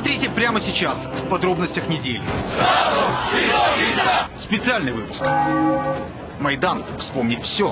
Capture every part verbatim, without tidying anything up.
Смотрите прямо сейчас в подробностях недели. Специальный выпуск. Майдан вспомнит все.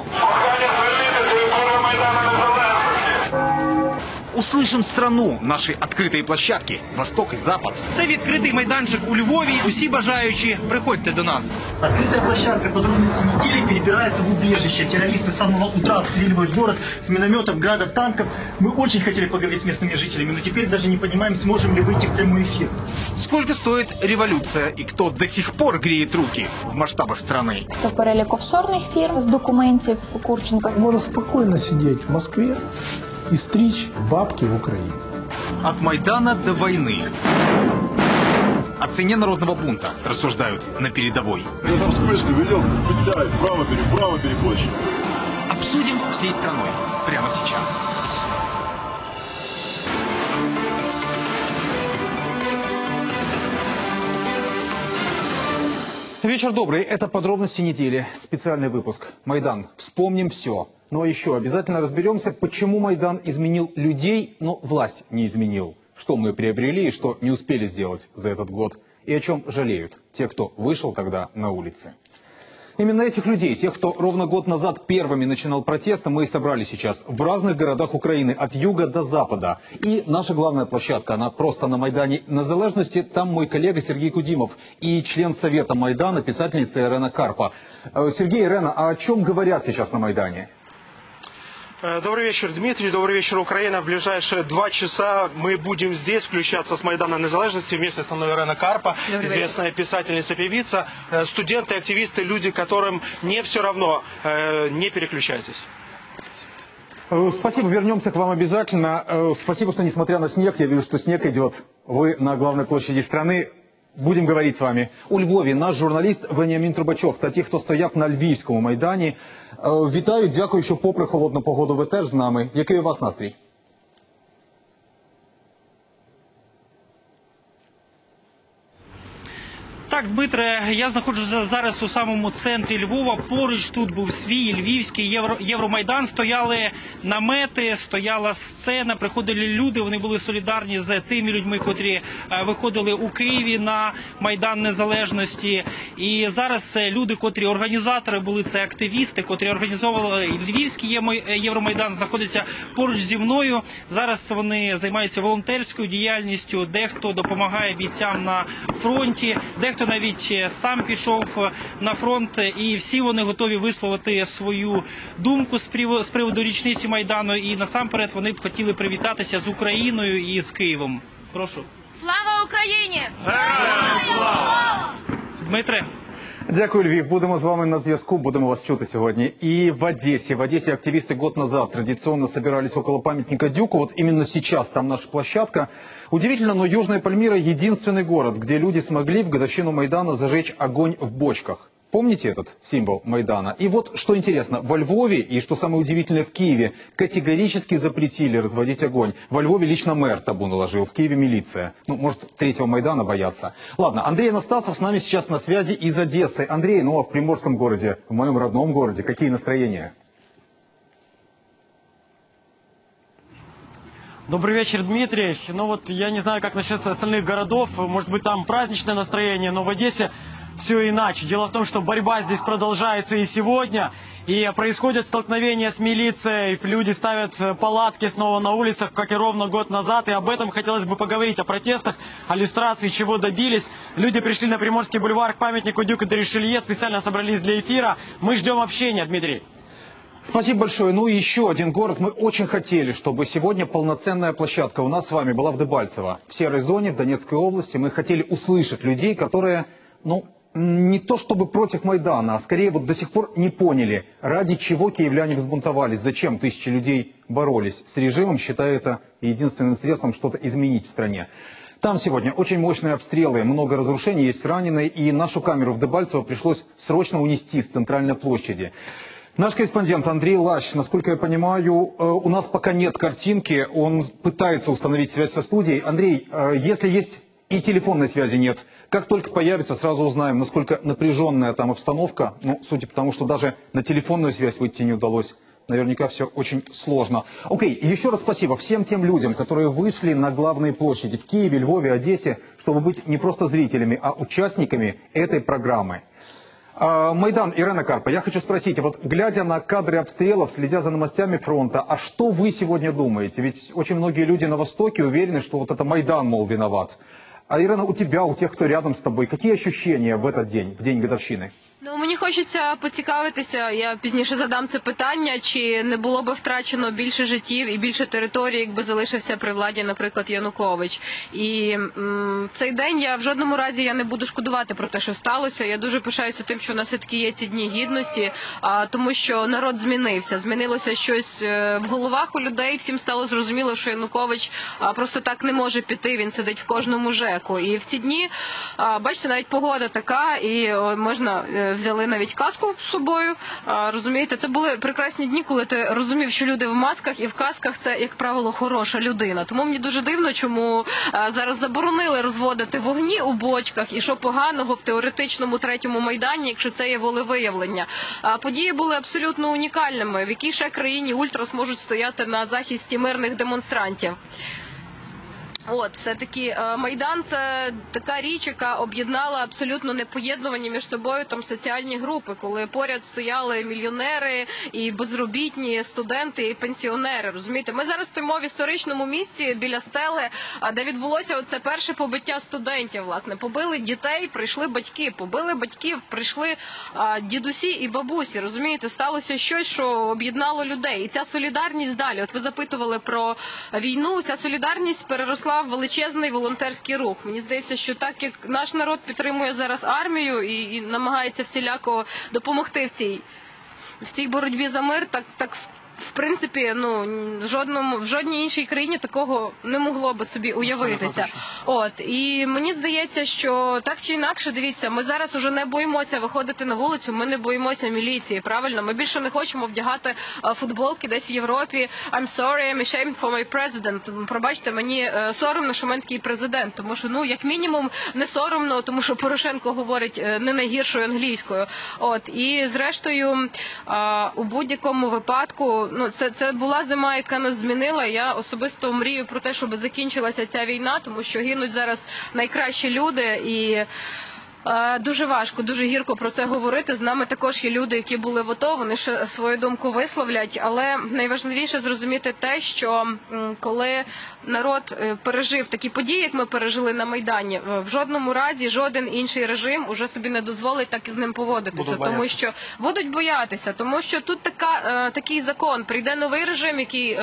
Услышим страну нашей откритої площадки «Восток і Запад». Це відкритий майданчик у Львові. Усі бажаючі, приходьте до нас. Открытая площадка подробности недели перебирается в убежище. Террористы с самого утра обстреливают город с минометов, градов, танков. Мы очень хотели поговорить с местными жителями, но теперь даже не понимаем, сможем ли выйти в прямой эфир. Сколько стоит революция и кто до сих пор греет руки в масштабах страны? Це перелік офшорних фірм з документів Курченка. Можно спокойно сидеть в Москве и стричь бабки в Украине. От Майдана до войны. О цене народного бунта рассуждают на передовой. Это вспышка, ведем, петляет, право, право переплощадь. Обсудим всей страной прямо сейчас. Вечер добрый. Это подробности недели. Специальный выпуск. Майдан. Вспомним все. Но еще обязательно разберемся, почему Майдан изменил людей, но власть не изменил. Что мы приобрели и что не успели сделать за этот год. И о чем жалеют те, кто вышел тогда на улицы. Именно этих людей, тех, кто ровно год назад первыми начинал протесты, мы и собрали сейчас в разных городах Украины, от юга до запада. И наша главная площадка, она просто на Майдане Незалежности. Там мой коллега Сергей Кудимов и член Совета Майдана, писательница Ирена Карпа. Сергей, Ирена, а о чем говорят сейчас на Майдане? Добрый вечер, Дмитрий. Добрый вечер, Украина. В ближайшие два часа мы будем здесь включаться с Майдана Незалежности. Вместе со мной Ирена Карпа, известная писательница, певица, студенты, активисты, люди, которым не все равно. Не переключайтесь. Спасибо, вернемся к вам обязательно. Спасибо, что несмотря на снег, я вижу, что снег идет, вы на главной площади страны. Будем говорити з вами. У Львові наш журналіст Веніамін Трубачов та ті, хто стояв на Львівському Майдані. Вітаю, дякую, що попри холодну погоду ви теж з нами. Який у вас настрій? Так, Дмитре, я знаходжуся зараз у самому центрі Львова. Поруч тут був свій Львівський Євро, Євромайдан. Стояли намети, стояла сцена, приходили люди. Вони були солідарні з тими людьми, котрі виходили у Києві на Майдан Незалежності. І зараз люди, котрі організатори були, це активісти, котрі організовували Львівський Євромайдан, знаходяться поруч зі мною. Зараз вони займаються волонтерською діяльністю, дехто допомагає бійцям на фронті, дехто навіть сам пішов на фронт, і всі вони готові висловити свою думку з приводу річниці Майдану, і насамперед вони б хотіли привітатися з Україною і з Києвом. Прошу. Слава Україні! Героям слава! Дмитре. Дякую, Львів. Будемо з вами на зв'язку, будемо вас чути сьогодні. И в Одессе. В Одессе активисты год назад традиционно собирались около памятника Дюку. Вот именно сейчас там наша площадка. Удивительно, но Южная Пальмира — единственный город, где люди смогли в годовщину Майдана зажечь огонь в бочках. Помните этот символ Майдана? И вот что интересно, во Львове, и что самое удивительное, в Киеве, категорически запретили разводить огонь. Во Львове лично мэр табу наложил, в Киеве милиция. Ну, может, третьего Майдана боятся. Ладно, Андрей Анастасов с нами сейчас на связи из Одессы. Андрей, ну а в Приморском городе, в моем родном городе, какие настроения? Добрый вечер, Дмитрий. Ну вот я не знаю, как насчет остальных городов, может быть там праздничное настроение, но в Одессе все иначе. Дело в том, что борьба здесь продолжается и сегодня, и происходят столкновения с милицией, люди ставят палатки снова на улицах, как и ровно год назад, и об этом хотелось бы поговорить, о протестах, о иллюстрации, чего добились. Люди пришли на Приморский бульвар к памятнику Дюка де Ришелье, специально собрались для эфира. Мы ждем общения, Дмитрий. Спасибо большое. Ну и еще один город. Мы очень хотели, чтобы сегодня полноценная площадка у нас с вами была в Дебальцево, в серой зоне, в Донецкой области. Мы хотели услышать людей, которые, ну, не то чтобы против Майдана, а скорее вот до сих пор не поняли, ради чего киевляне взбунтовались, зачем тысячи людей боролись с режимом, считая это единственным средством что-то изменить в стране. Там сегодня очень мощные обстрелы, много разрушений, есть раненые, и нашу камеру в Дебальцево пришлось срочно унести с центральной площади. Наш корреспондент Андрей Лащ, насколько я понимаю, у нас пока нет картинки, он пытается установить связь со студией. Андрей, если есть и телефонной связи нет, как только появится, сразу узнаем, насколько напряженная там обстановка. Ну, судя по тому, что даже на телефонную связь выйти не удалось. наверняка все очень сложно. Окей, еще раз спасибо всем тем людям, которые вышли на главные площади в Киеве, Львове, Одессе, чтобы быть не просто зрителями, а участниками этой программы. Майдан, Ирена Карпа, я хочу спросить, вот глядя на кадры обстрелов, следя за новостями фронта, а что вы сегодня думаете? Ведь очень многие люди на Востоке уверены, что вот это Майдан, мол, виноват. А, Ирена, у тебя, у тех, кто рядом с тобой, какие ощущения в этот день, в день годовщины? Ну, мені хочеться поцікавитися, я пізніше задам це питання, чи не було би втрачено більше життів і більше територій, якби залишився при владі, наприклад, Янукович. І м, цей день я в жодному разі я не буду шкодувати про те, що сталося. Я дуже пишаюся тим, що у нас все-таки є ці дні гідності, а, тому що народ змінився. Змінилося щось в головах у людей, всім стало зрозуміло, що Янукович а, просто так не може піти, він сидить в кожному ЖЕКу. І в ці дні, а, бачите, навіть погода така, і о, можна... Взяли навіть каску з собою, а, розумієте, це були прекрасні дні, коли ти розумів, що люди в масках і в касках це, як правило, хороша людина. Тому мені дуже дивно, чому а, зараз заборонили розводити вогні у бочках і що поганого в теоретичному третьому Майдані, якщо це є волевиявлення. А, події були абсолютно унікальними. В якій ще країні ультрас можуть стояти на захисті мирних демонстрантів? От, все-таки Майдан – це така річ, яка об'єднала абсолютно непоєднувані між собою там соціальні групи, коли поряд стояли мільйонери і безробітні, студенти і пенсіонери, розумієте? Ми зараз стоїмо в історичному місці біля стели, де відбулося оце перше побиття студентів, власне. Побили дітей, прийшли батьки, побили батьків, прийшли а, дідусі і бабусі, розумієте? Сталося щось, що об'єднало людей. І ця солідарність далі, от ви запитували про війну, ця солідарність переросла величезний волонтерський рух. Мені здається, що так як наш народ підтримує зараз армію і, і намагається всіляко допомогти в цій, в цій боротьбі за мир, так, так в принципі, ну, жодному, в жодній іншій країні такого не могло би собі уявитися. От, і мені здається, що так чи інакше, дивіться, ми зараз уже не боїмося виходити на вулицю, ми не боїмося міліції, правильно? Ми більше не хочемо вдягати футболки десь в Європі. I'm sorry, I'm ashamed for my president. Пробачте, мені соромно, що в мене такий президент, тому що, ну, як мінімум, не соромно, тому що Порошенко говорить не найгіршою англійською. От, і зрештою, у будь-якому випадку, ну, це, це була зима, яка нас змінила. Я особисто мрію про те, щоб закінчилася ця війна, тому що гинуть зараз найкращі люди і е, дуже важко, дуже гірко про це говорити. З нами також є люди, які були в АТО, вони ще свою думку висловлять, але найважливіше зрозуміти те, що м, коли народ пережив такі події, як ми пережили на Майдані, в жодному разі жоден інший режим уже собі не дозволить так із ним поводитися, тому що будуть боятися, тому що тут така, такий закон, прийде новий режим, який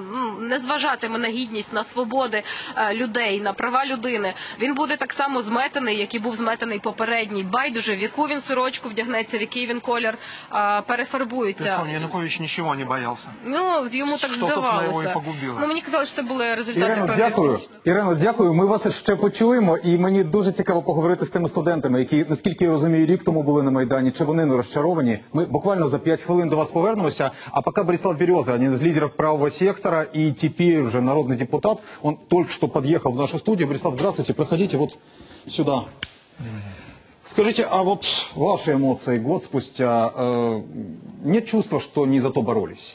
не зважатиме на гідність, на свободи людей, на права людини, він буде так само зметений, як і був зметений попередній. Байдуже, в яку він сорочку вдягнеться, в який він колір перефарбується. Янукович нічого не боявся. Ну, йому так здавалося. Ну, мені казали, що це були результати. Ірено, дякую. Ірено, дякую. Ми вас ще почуємо, і мені дуже цікаво поговорити з тими студентами, які, наскільки я розумію, рік тому були на Майдані. Чи вони не розчаровані? Ми буквально за п'ять хвилин до вас повернемося. А пока Борислав Береза, один из лидеров правого сектора и теперь уже народный депутат, он только что подъехал в нашу студию. Борислав, здравствуйте, проходите вот сюда. Скажите, а вот ваши эмоции год спустя, э, нет чувства, что не за то боролись?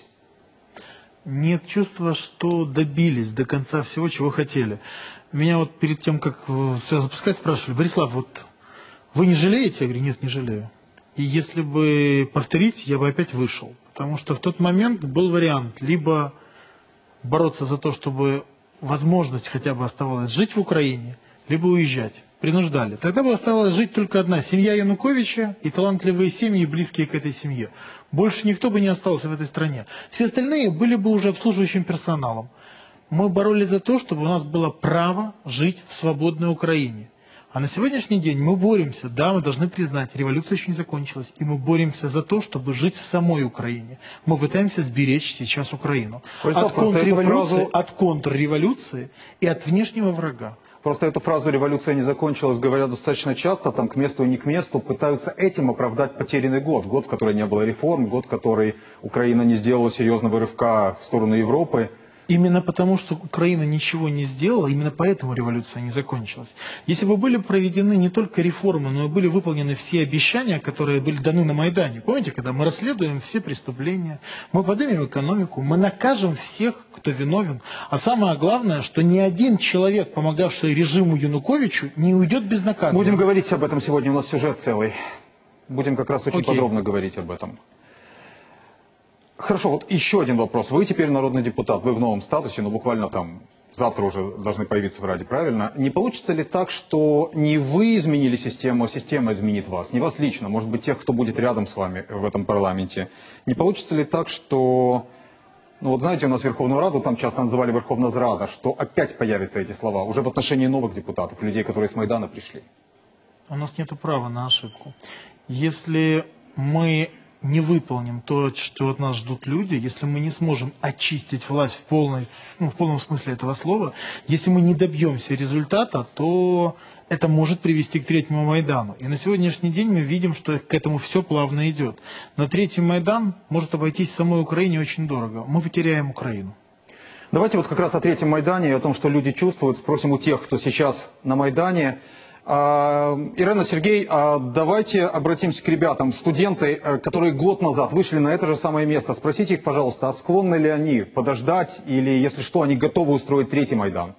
Нет чувства, что добились до конца всего, чего хотели. Меня вот перед тем, как все запускать, спрашивали: Борислав, вот вы не жалеете? Я говорю: нет, не жалею. И если бы повторить, я бы опять вышел. Потому что в тот момент был вариант либо бороться за то, чтобы возможность хотя бы оставалась жить в Украине, либо уезжать. Принуждали. Тогда бы оставалась жить только одна семья Януковича и талантливые семьи, близкие к этой семье. Больше никто бы не остался в этой стране. Все остальные были бы уже обслуживающим персоналом. Мы боролись за то, чтобы у нас было право жить в свободной Украине. А на сегодняшний день мы боремся, да, мы должны признать, революция еще не закончилась, и мы боремся за то, чтобы жить в самой Украине. Мы пытаемся сберечь сейчас Украину. От контрреволюции, от контрреволюции и от внешнего врага. Просто эту фразу «революция не закончилась» говорят достаточно часто, там к месту и не к месту, пытаются этим оправдать потерянный год. Год, в который не было реформ, год, в который Украина не сделала серьезного рывка в сторону Европы. Именно потому, что Украина ничего не сделала, именно поэтому революция не закончилась. Если бы были проведены не только реформы, но и были выполнены все обещания, которые были даны на Майдане. Помните, когда мы расследуем все преступления, мы поднимем экономику, мы накажем всех, кто виновен. А самое главное, что ни один человек, помогавший режиму Януковичу, не уйдет безнаказанным. Будем говорить об этом сегодня, у нас сюжет целый. Будем как раз очень Окей. подробно говорить об этом. Хорошо, вот еще один вопрос. Вы теперь народный депутат, вы в новом статусе, но буквально там завтра уже должны появиться в Раде, правильно? Не получится ли так, что не вы изменили систему, а система изменит вас? Не вас лично, может быть, тех, кто будет рядом с вами в этом парламенте. Не получится ли так, что... Ну вот знаете, у нас Верховную Раду там часто называли Верховная Зрада, что опять появятся эти слова уже в отношении новых депутатов, людей, которые с Майдана пришли? У нас нет права на ошибку. Если мы не выполним то, что от нас ждут люди, если мы не сможем очистить власть в, полной, ну, в полном смысле этого слова, если мы не добьемся результата, то это может привести к третьему Майдану. И на сегодняшний день мы видим, что к этому все плавно идет. Но третий Майдан может обойтись самой Украине очень дорого. Мы потеряем Украину. Давайте вот как раз о третьем Майдане и о том, что люди чувствуют, спросим у тех, кто сейчас на Майдане. Ирена, Сергей, давайте обратимся к ребятам, студенты, которые год назад вышли на это же самое место. Спросите их, пожалуйста, а склонны ли они подождать или, если что, они готовы устроить третий Майдан?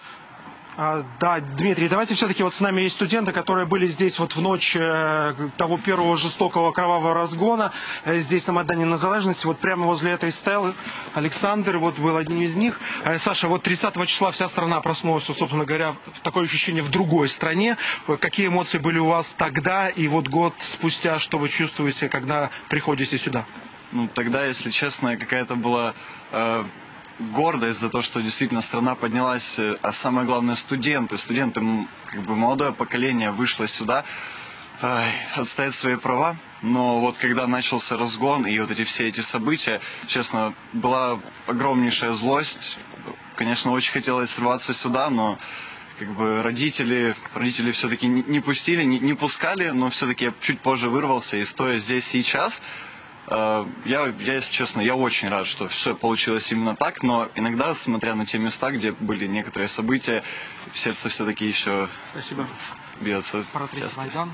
А, да, Дмитрий, давайте все-таки вот с нами есть студенты, которые были здесь вот в ночь э, того первого жестокого кровавого разгона, э, здесь на Майдане Незалежности, вот прямо возле этой стелы. Александр вот был одним из них. Э, Саша, вот тридцатого числа вся страна проснулась, собственно говоря, в такое ощущение в другой стране. Какие эмоции были у вас тогда и вот год спустя, что вы чувствуете, когда приходите сюда? Ну, тогда, если честно, какая-то была... Э... гордость за то, что действительно страна поднялась, а самое главное студенты, студенты, как бы молодое поколение вышло сюда э, отстоять свои права, но вот когда начался разгон и вот эти все эти события, честно, была огромнейшая злость, конечно, очень хотелось срываться сюда, но как бы родители, родители все-таки не, не пустили, не, не пускали, но все-таки я чуть позже вырвался и стоя здесь сейчас, Я, я, если честно, я очень рад, что все получилось именно так, но иногда, смотря на те места, где были некоторые события, сердце все-таки еще Спасибо. бьется. Майдан.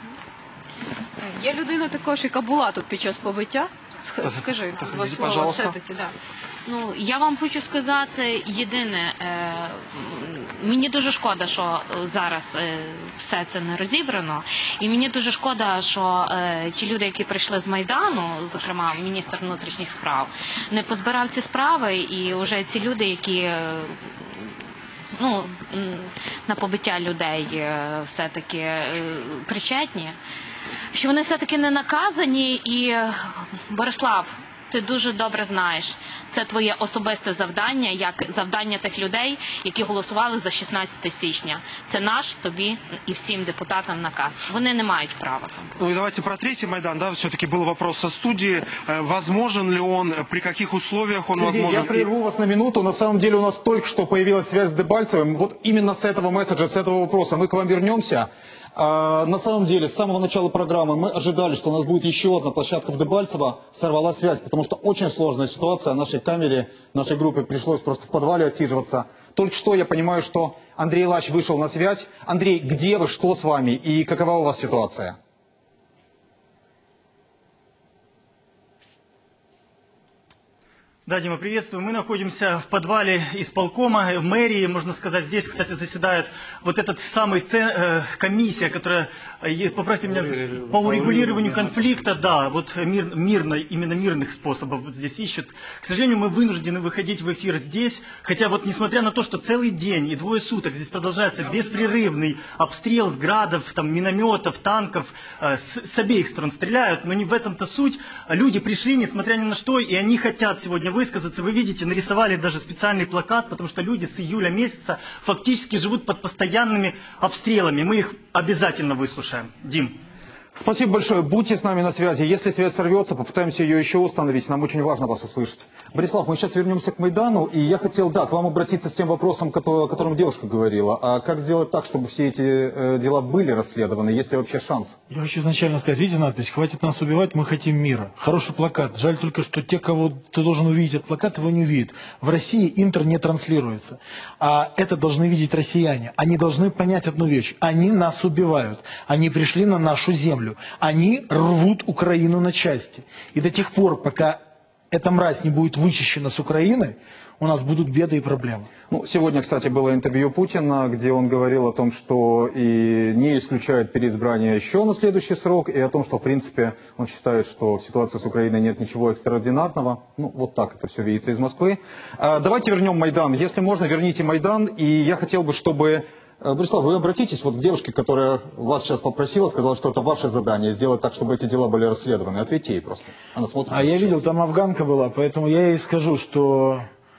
Є людина також, яка була тут під час побиття. Скажи, два слова все-таки, да. Ну, я вам хочу сказати єдине, е, мені дуже шкода, що зараз е, все це не розібрано, і мені дуже шкода, що е, ті люди, які прийшли з Майдану, зокрема міністр внутрішніх справ, не позбирав ці справи, і вже ці люди, які е, ну, на побиття людей е, все-таки е, причетні, що вони все-таки не наказані, і Борислав, ти дуже добре знаєш, це твоє особисте завдання, як завдання тих людей, які голосували за шістнадцяте січня. Це наш, тобі і всім депутатам наказ. Вони не мають права там. Ну и давайте про третий Майдан, да, все-таки был вопрос со студии. Возможен ли он, при каких условиях он Сергей, возможен? Я прерву вас на минуту. На самом деле у нас только что появилась связь с Дебальцевым. Вот именно с этого месседжа, с этого вопроса мы к вам вернемся. А, на самом деле, с самого начала программы мы ожидали, что у нас будет еще одна площадка в Дебальцево. Сорвала связь, потому что очень сложная ситуация. Нашей камере, нашей группе пришлось просто в подвале отсиживаться. Только что я понимаю, что Андрей Лач вышел на связь. Андрей, где вы, что с вами и какова у вас ситуация? Да, Дима, приветствую. Мы находимся в подвале исполкома, в мэрии, можно сказать. Здесь, кстати, заседает вот этот самый э, комиссия, которая, э, поправьте меня, по урегулированию конфликта, да, вот мир, мирно, именно мирных способов вот здесь ищут. К сожалению, мы вынуждены выходить в эфир здесь, хотя вот несмотря на то, что целый день и двое суток здесь продолжается беспрерывный обстрел с градов, там, минометов, танков, э, с, с обеих сторон стреляют, но не в этом-то суть. Люди пришли, несмотря ни на что, и они хотят сегодня высказаться. Вы видите, нарисовали даже специальный плакат, потому что люди с июля месяца фактически живут под постоянными обстрелами. Мы их обязательно выслушаем. Дим. Спасибо большое. Будьте с нами на связи. Если связь сорвется, попытаемся ее еще установить. Нам очень важно вас услышать. Борислав, мы сейчас вернемся к Майдану. И я хотел, да, к вам обратиться с тем вопросом, о котором девушка говорила. А как сделать так, чтобы все эти э, дела были расследованы? Есть ли вообще шанс? Я хочу изначально сказать, видите надпись «Хватит нас убивать, мы хотим мира». Хороший плакат. Жаль только, что те, кого ты должен увидеть этот плакат, его не увидят. В России Интер не транслируется. А это должны видеть россияне. Они должны понять одну вещь. Они нас убивают. Они пришли на нашу землю. Они рвут Украину на части. И до тех пор, пока эта мразь не будет вычищена с Украины, у нас будут беды и проблемы. Ну, сегодня, кстати, было интервью Путина, где он говорил о том, что и не исключает переизбрание еще на следующий срок, и о том, что, в принципе, он считает, что в ситуации с Украиной нет ничего экстраординарного. Ну, вот так это все видится из Москвы. А, давайте вернем Майдан. Если можно, верните Майдан. И я хотел бы, чтобы... Борислав, вы обратитесь вот к девушке, которая вас сейчас попросила, сказала, что это ваше задание, сделать так, чтобы эти дела были расследованы. Ответьте ей просто. Она смотрит. А я видел, там афганка была, поэтому я ей скажу, что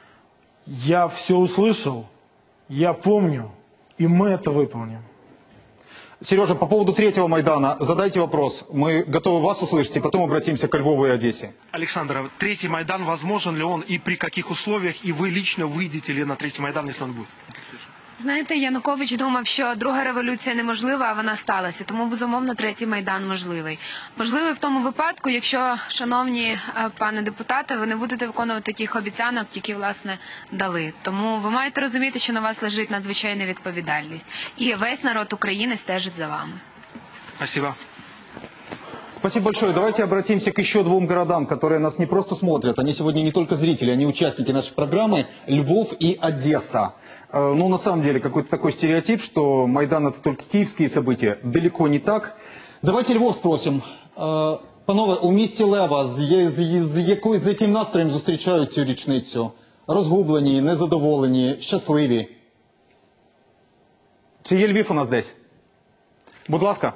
я все услышал, я помню, и мы это выполним. Сережа, по поводу третьего Майдана задайте вопрос. Мы готовы вас услышать, и потом обратимся к Львову и Одессе. Александр, третий Майдан, возможен ли он и при каких условиях, и вы лично выйдете ли на третий Майдан, если он будет? Знаєте, Янукович думав, що друга революція неможлива, а вона сталася. Тому, безумовно, третій Майдан можливий. Можливий в тому випадку, якщо, шановні пане депутати, ви не будете виконувати таких обіцянок, які, власне, дали. Тому ви маєте розуміти, що на вас лежить надзвичайна відповідальність. І весь народ України стежить за вами. Спасибо. Спасибо большое. Давайте обратимся к еще двум городам, которые нас не просто смотрят. Они сегодня не только зрители, они участники нашей программы. Львов и Одесса. Ну, на самом деле, какой-то такой стереотип, что Майдан — это только киевские события. Далеко не так. Давайте Львов спросим. Панове, у місті Лева з, з, з, якою, з яким настроєм зустрічають цю річницю? Розгублені, незадоволені, щасливі? Чи є Львів у нас десь? Будь ласка.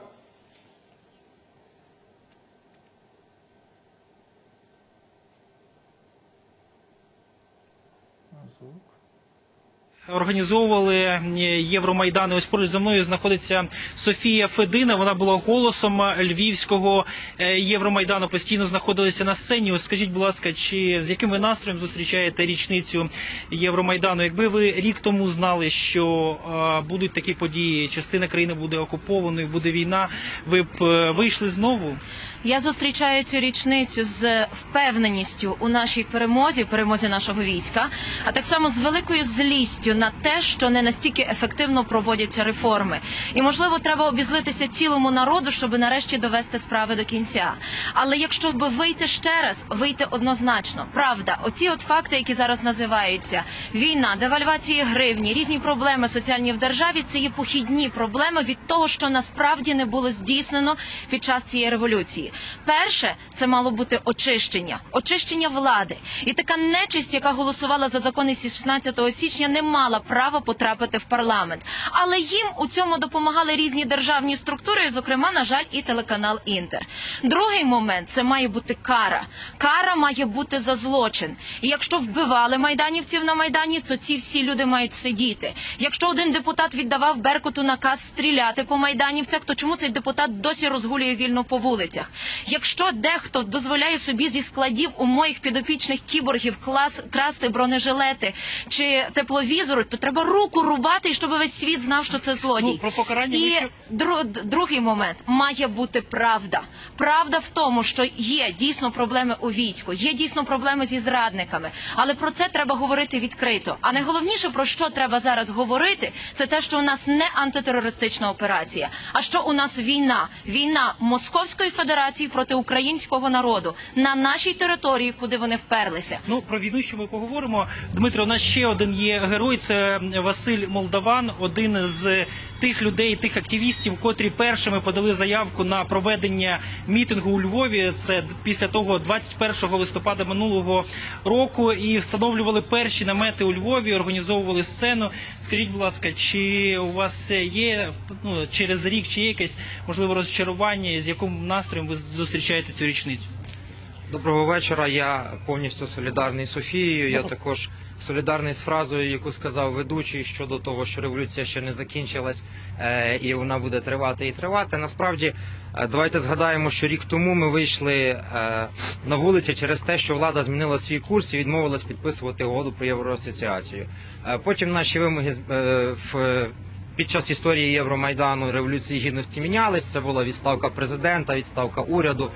Організовували Євромайдан. Ось поруч зі мною знаходиться Софія Федина. Вона була голосом львівського Євромайдану. Постійно знаходилися на сцені. Ось скажіть, будь ласка, чи з яким ви настроєм зустрічаєте річницю Євромайдану? Якби ви рік тому знали, що а, будуть такі події, частина країни буде окупованою, буде війна, ви б вийшли знову? Я зустрічаю цю річницю з впевненістю у нашій перемозі, перемозі нашого війська, а так само з великою злістю на те, що не настільки ефективно проводяться реформи. І, можливо, треба обізлитися цілому народу, щоб нарешті довести справи до кінця. Але якщо б вийти ще раз, вийти однозначно. Правда, оці от факти, які зараз називаються війна, девальвація гривні, різні проблеми соціальні в державі, це є похідні проблеми від того, що насправді не було здійснено під час цієї революції. Перше, це мало бути очищення. Очищення влади. І така нечисть, яка голосувала за закони шістнадцятого січня, не мала права потрапити в парламент. Але їм у цьому допомагали різні державні структури, зокрема, на жаль, і телеканал Інтер. Другий момент – це має бути кара. Кара має бути за злочин. І якщо вбивали майданівців на Майдані, то ці всі люди мають сидіти. Якщо один депутат віддавав Беркуту наказ стріляти по майданівцях, то чому цей депутат досі розгулює вільно по вулицях? Якщо дехто дозволяє собі зі складів у моїх підопічних кіборгів клас, красти бронежилети чи тепловізори, то треба руку рубати, щоб весь світ знав, що це злодій. Ну, про покарання І ще... дру, другий момент. Має бути правда. Правда в тому, що є дійсно проблеми у війську, є дійсно проблеми зі зрадниками. Але про це треба говорити відкрито. А найголовніше, про що треба зараз говорити, це те, що у нас не антитерористична операція, а що у нас війна. Війна Московської Федерації проти українського народу на нашій території, куди вони вперлися. Ну, про війну ще ми поговоримо. Дмитро, у нас ще один є герой, це Василь Молдаван, один з тих людей, тих активістів, котрі першими подали заявку на проведення мітингу у Львові. Це після того двадцять першого листопада минулого року, і встановлювали перші намети у Львові, організовували сцену. Скажіть, будь ласка, чи у вас є, ну, через рік, чи є якесь, можливо, розчарування, з яким настроєм ви зустрічаєте цю річницю? Доброго вечора. Я повністю солідарний з Софією. Я також солідарний з фразою, яку сказав ведучий щодо того, що революція ще не закінчилась і вона буде тривати і тривати. Насправді, давайте згадаємо, що рік тому ми вийшли на вулиці через те, що влада змінила свій курс і відмовилась підписувати угоду про євроасоціацію. Потім наші вимоги в під час історії Євромайдану, Революції Гідності мінялись. Це була відставка президента, відставка уряду,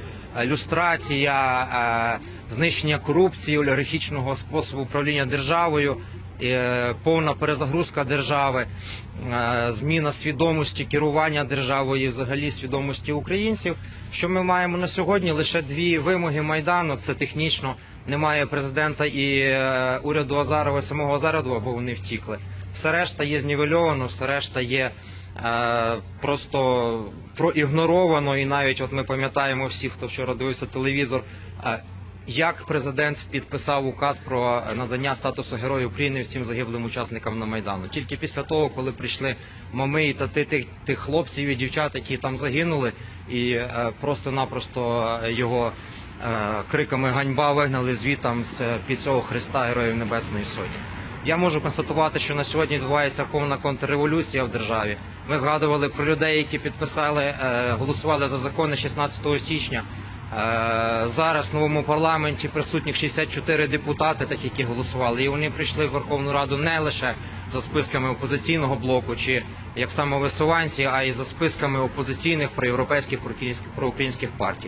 люстрація, знищення корупції, олігархічного способу управління державою, повна перезагрузка держави, зміна свідомості керування державою і взагалі свідомості українців. Що ми маємо на сьогодні? Лише дві вимоги Майдану. Це технічно немає президента і уряду Азарова, самого Азарова, бо вони втікли. Все решта є знівельовано, все решта є е, просто проігноровано. І навіть от ми пам'ятаємо всі, хто вчора дивився телевізор, е, як президент підписав указ про надання статусу Героя України всім загиблим учасникам на Майдану. Тільки після того, коли прийшли мами і тати тих, тих хлопців і дівчат, які там загинули, і е, просто-напросто його е, криками «Ганьба!» вигнали звітам з під цього Христа Героїв Небесної Сотні. Я можу констатувати, що на сьогодні відбувається повна контрреволюція в державі. Ми згадували про людей, які підписали, голосували за закони шістнадцятого січня. Зараз в новому парламенті присутніх шістдесят чотири депутати, так які голосували. І вони прийшли в Верховну Раду не лише за списками опозиційного блоку, чи як самовисуванці, а й за списками опозиційних проєвропейських проукраїнських партій.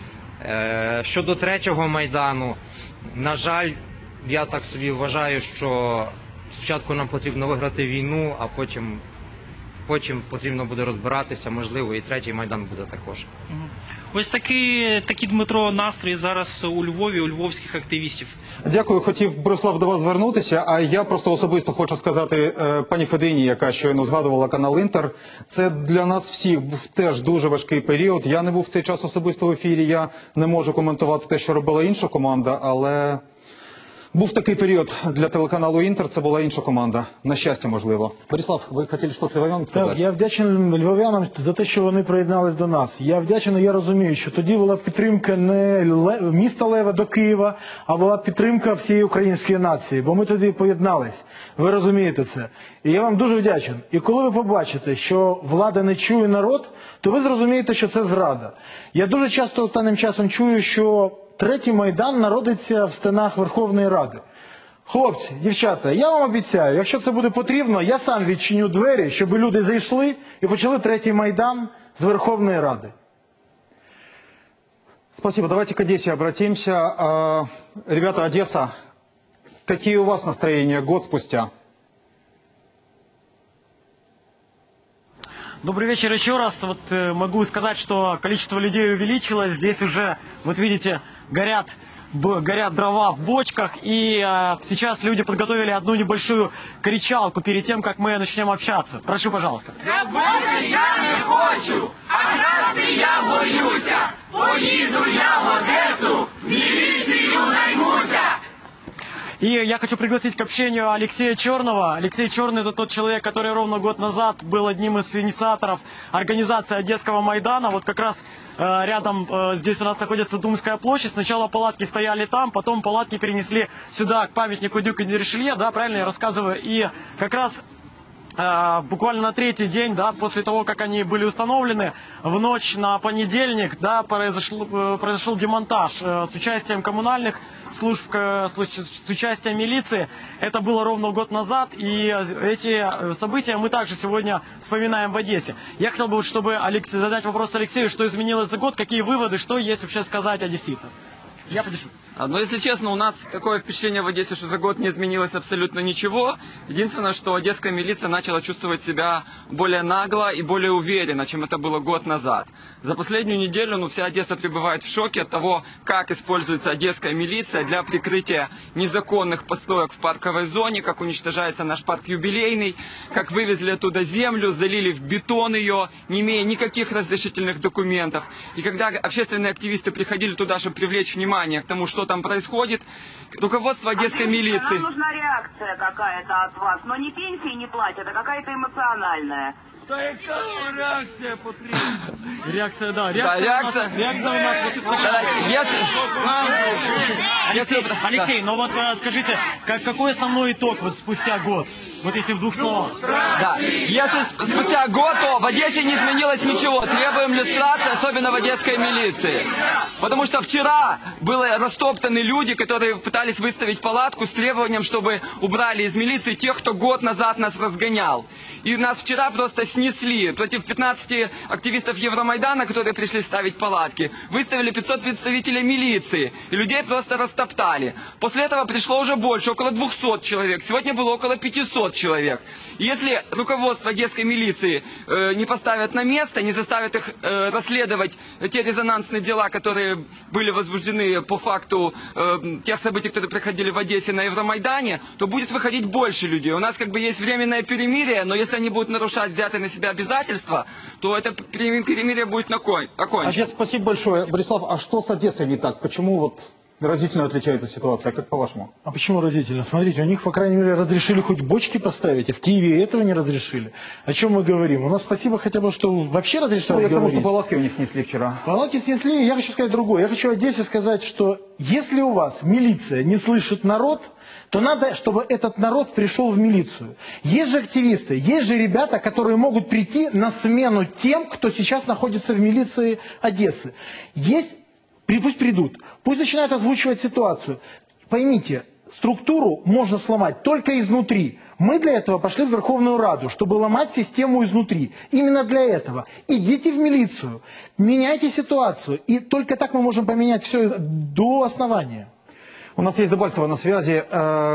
Щодо третього Майдану, на жаль, я так собі вважаю, що спочатку нам потрібно виграти війну, а потім, потім потрібно буде розбиратися, можливо, і третій Майдан буде також. Ось такі, такі, Дмитро, настрої зараз у Львові, у львовських активістів. Дякую. Хотів, Борислав, до вас звернутися, а я просто особисто хочу сказати пані Федині, яка щойно згадувала канал «Інтер». Це для нас всіх був теж дуже важкий період. Я не був в цей час особисто в ефірі, я не можу коментувати те, що робила інша команда, але... Був такий період для телеканалу «Інтер», це була інша команда. На щастя, можливо. Борислав, ви хотіли щось львов'янам сказати? Так, я вдячний львов'янам за те, що вони приєднались до нас. Я вдячний, я розумію, що тоді була підтримка не міста Лева до Києва, а була підтримка всієї української нації, бо ми тоді поєднались. Ви розумієте це. І я вам дуже вдячний. І коли ви побачите, що влада не чує народ, то ви зрозумієте, що це зрада. Я дуже часто останнім часом чую, що третій Майдан народиться в стінах Верховної Ради. Хлопці, дівчата, я вам обіцяю, якщо це буде потрібно, я сам відчиню двері, щоб люди зайшли і почали третій Майдан з Верховної Ради. Спасибо. Давайте к Одессе обратимся. Ребята, Одесса, какие у вас настроения год спустя? Добрый вечер еще раз. Вот э, могу сказать, что количество людей увеличилось. Здесь уже, вот видите, горят, б, горят дрова в бочках. И э, сейчас люди подготовили одну небольшую кричалку перед тем, как мы начнем общаться. Прошу, пожалуйста. Работать я не хочу, а красти я боюся. Поїду я в Одесу, міліцію наймуся. И я хочу пригласить к общению Алексея Черного. Алексей Черный — это тот человек, который ровно год назад был одним из инициаторов организации Одесского Майдана. Вот как раз э, рядом э, здесь у нас находится Думская площадь. Сначала палатки стояли там, потом палатки перенесли сюда, к памятнику Дюка де Ришелье, да, правильно я рассказываю? И как раз... буквально на третий день, да, после того, как они были установлены, в ночь на понедельник, да, произошел, произошел демонтаж с участием коммунальных служб, с участием милиции. Это было ровно год назад, и эти события мы также сегодня вспоминаем в Одессе. Я хотел бы, чтобы Алексей, задать вопрос Алексею, что изменилось за год, какие выводы, что есть вообще сказать одесситам. Я подышу. Но если честно, у нас такое впечатление в Одессе, что за год не изменилось абсолютно ничего. Единственное, что одесская милиция начала чувствовать себя более нагло и более уверенно, чем это было год назад. За последнюю неделю, ну, вся Одесса пребывает в шоке от того, как используется одесская милиция для прикрытия незаконных построек в парковой зоне, как уничтожается наш парк Юбилейный, как вывезли оттуда землю, залили в бетон ее, не имея никаких разрешительных документов. И когда общественные активисты приходили туда, чтобы привлечь внимание к тому, что там происходит, руководство одесской милиции... Нам нужна реакция какая-то от вас, но не пенсии не платят, а какая-то эмоциональная. Та яка реакція потрібна? Реакция, да. Да, реакция. Реакция у нас. Вот, если... Алексей, Алексей, но вот скажите, как, какой основной итог вот спустя год? Вот если в двух словах. Да. Если спустя год, то в Одессе не изменилось ничего. Требуем люстрации, особенно в одесской милиции. Потому что вчера были растоптаны люди, которые пытались выставить палатку с требованием, чтобы убрали из милиции тех, кто год назад нас разгонял. И нас вчера просто снесли. Против пятнадцати активистов Евромайдана, которые пришли ставить палатки, выставили пятьсот представителей милиции. И людей просто растоптали. После этого пришло уже больше, около двухсот человек. Сегодня было около пятисот человек. И если руководство одесской милиции э, не поставят на место, не заставят их э, расследовать те резонансные дела, которые были возбуждены по факту э, тех событий, которые проходили в Одессе на Евромайдане, то будет выходить больше людей. У нас как бы есть временное перемирие, но если они будут нарушать взятые на себя обязательства, то это перемирие будет окончено. Отец, спасибо большое. Борислав, а что с Одессой не так? Почему вот разительно отличается ситуация? Как по-вашему? А почему разительно? Смотрите, у них, по крайней мере, разрешили хоть бочки поставить, а в Киеве этого не разрешили. О чем мы говорим? У нас спасибо хотя бы, что вообще разрешили говорить. Потому что палатки у них снесли вчера. Палатки снесли, я хочу сказать другое. Я хочу Одессе сказать, что если у вас милиция не слышит народ, то надо, чтобы этот народ пришел в милицию. Есть же активисты, есть же ребята, которые могут прийти на смену тем, кто сейчас находится в милиции Одессы. Есть... Пусть придут, пусть начинают озвучивать ситуацию. Поймите, структуру можно сломать только изнутри. Мы для этого пошли в Верховную Раду, чтобы ломать систему изнутри. Именно для этого. Идите в милицию, меняйте ситуацию. И только так мы можем поменять все до основания. У нас есть Дебальцево на связи.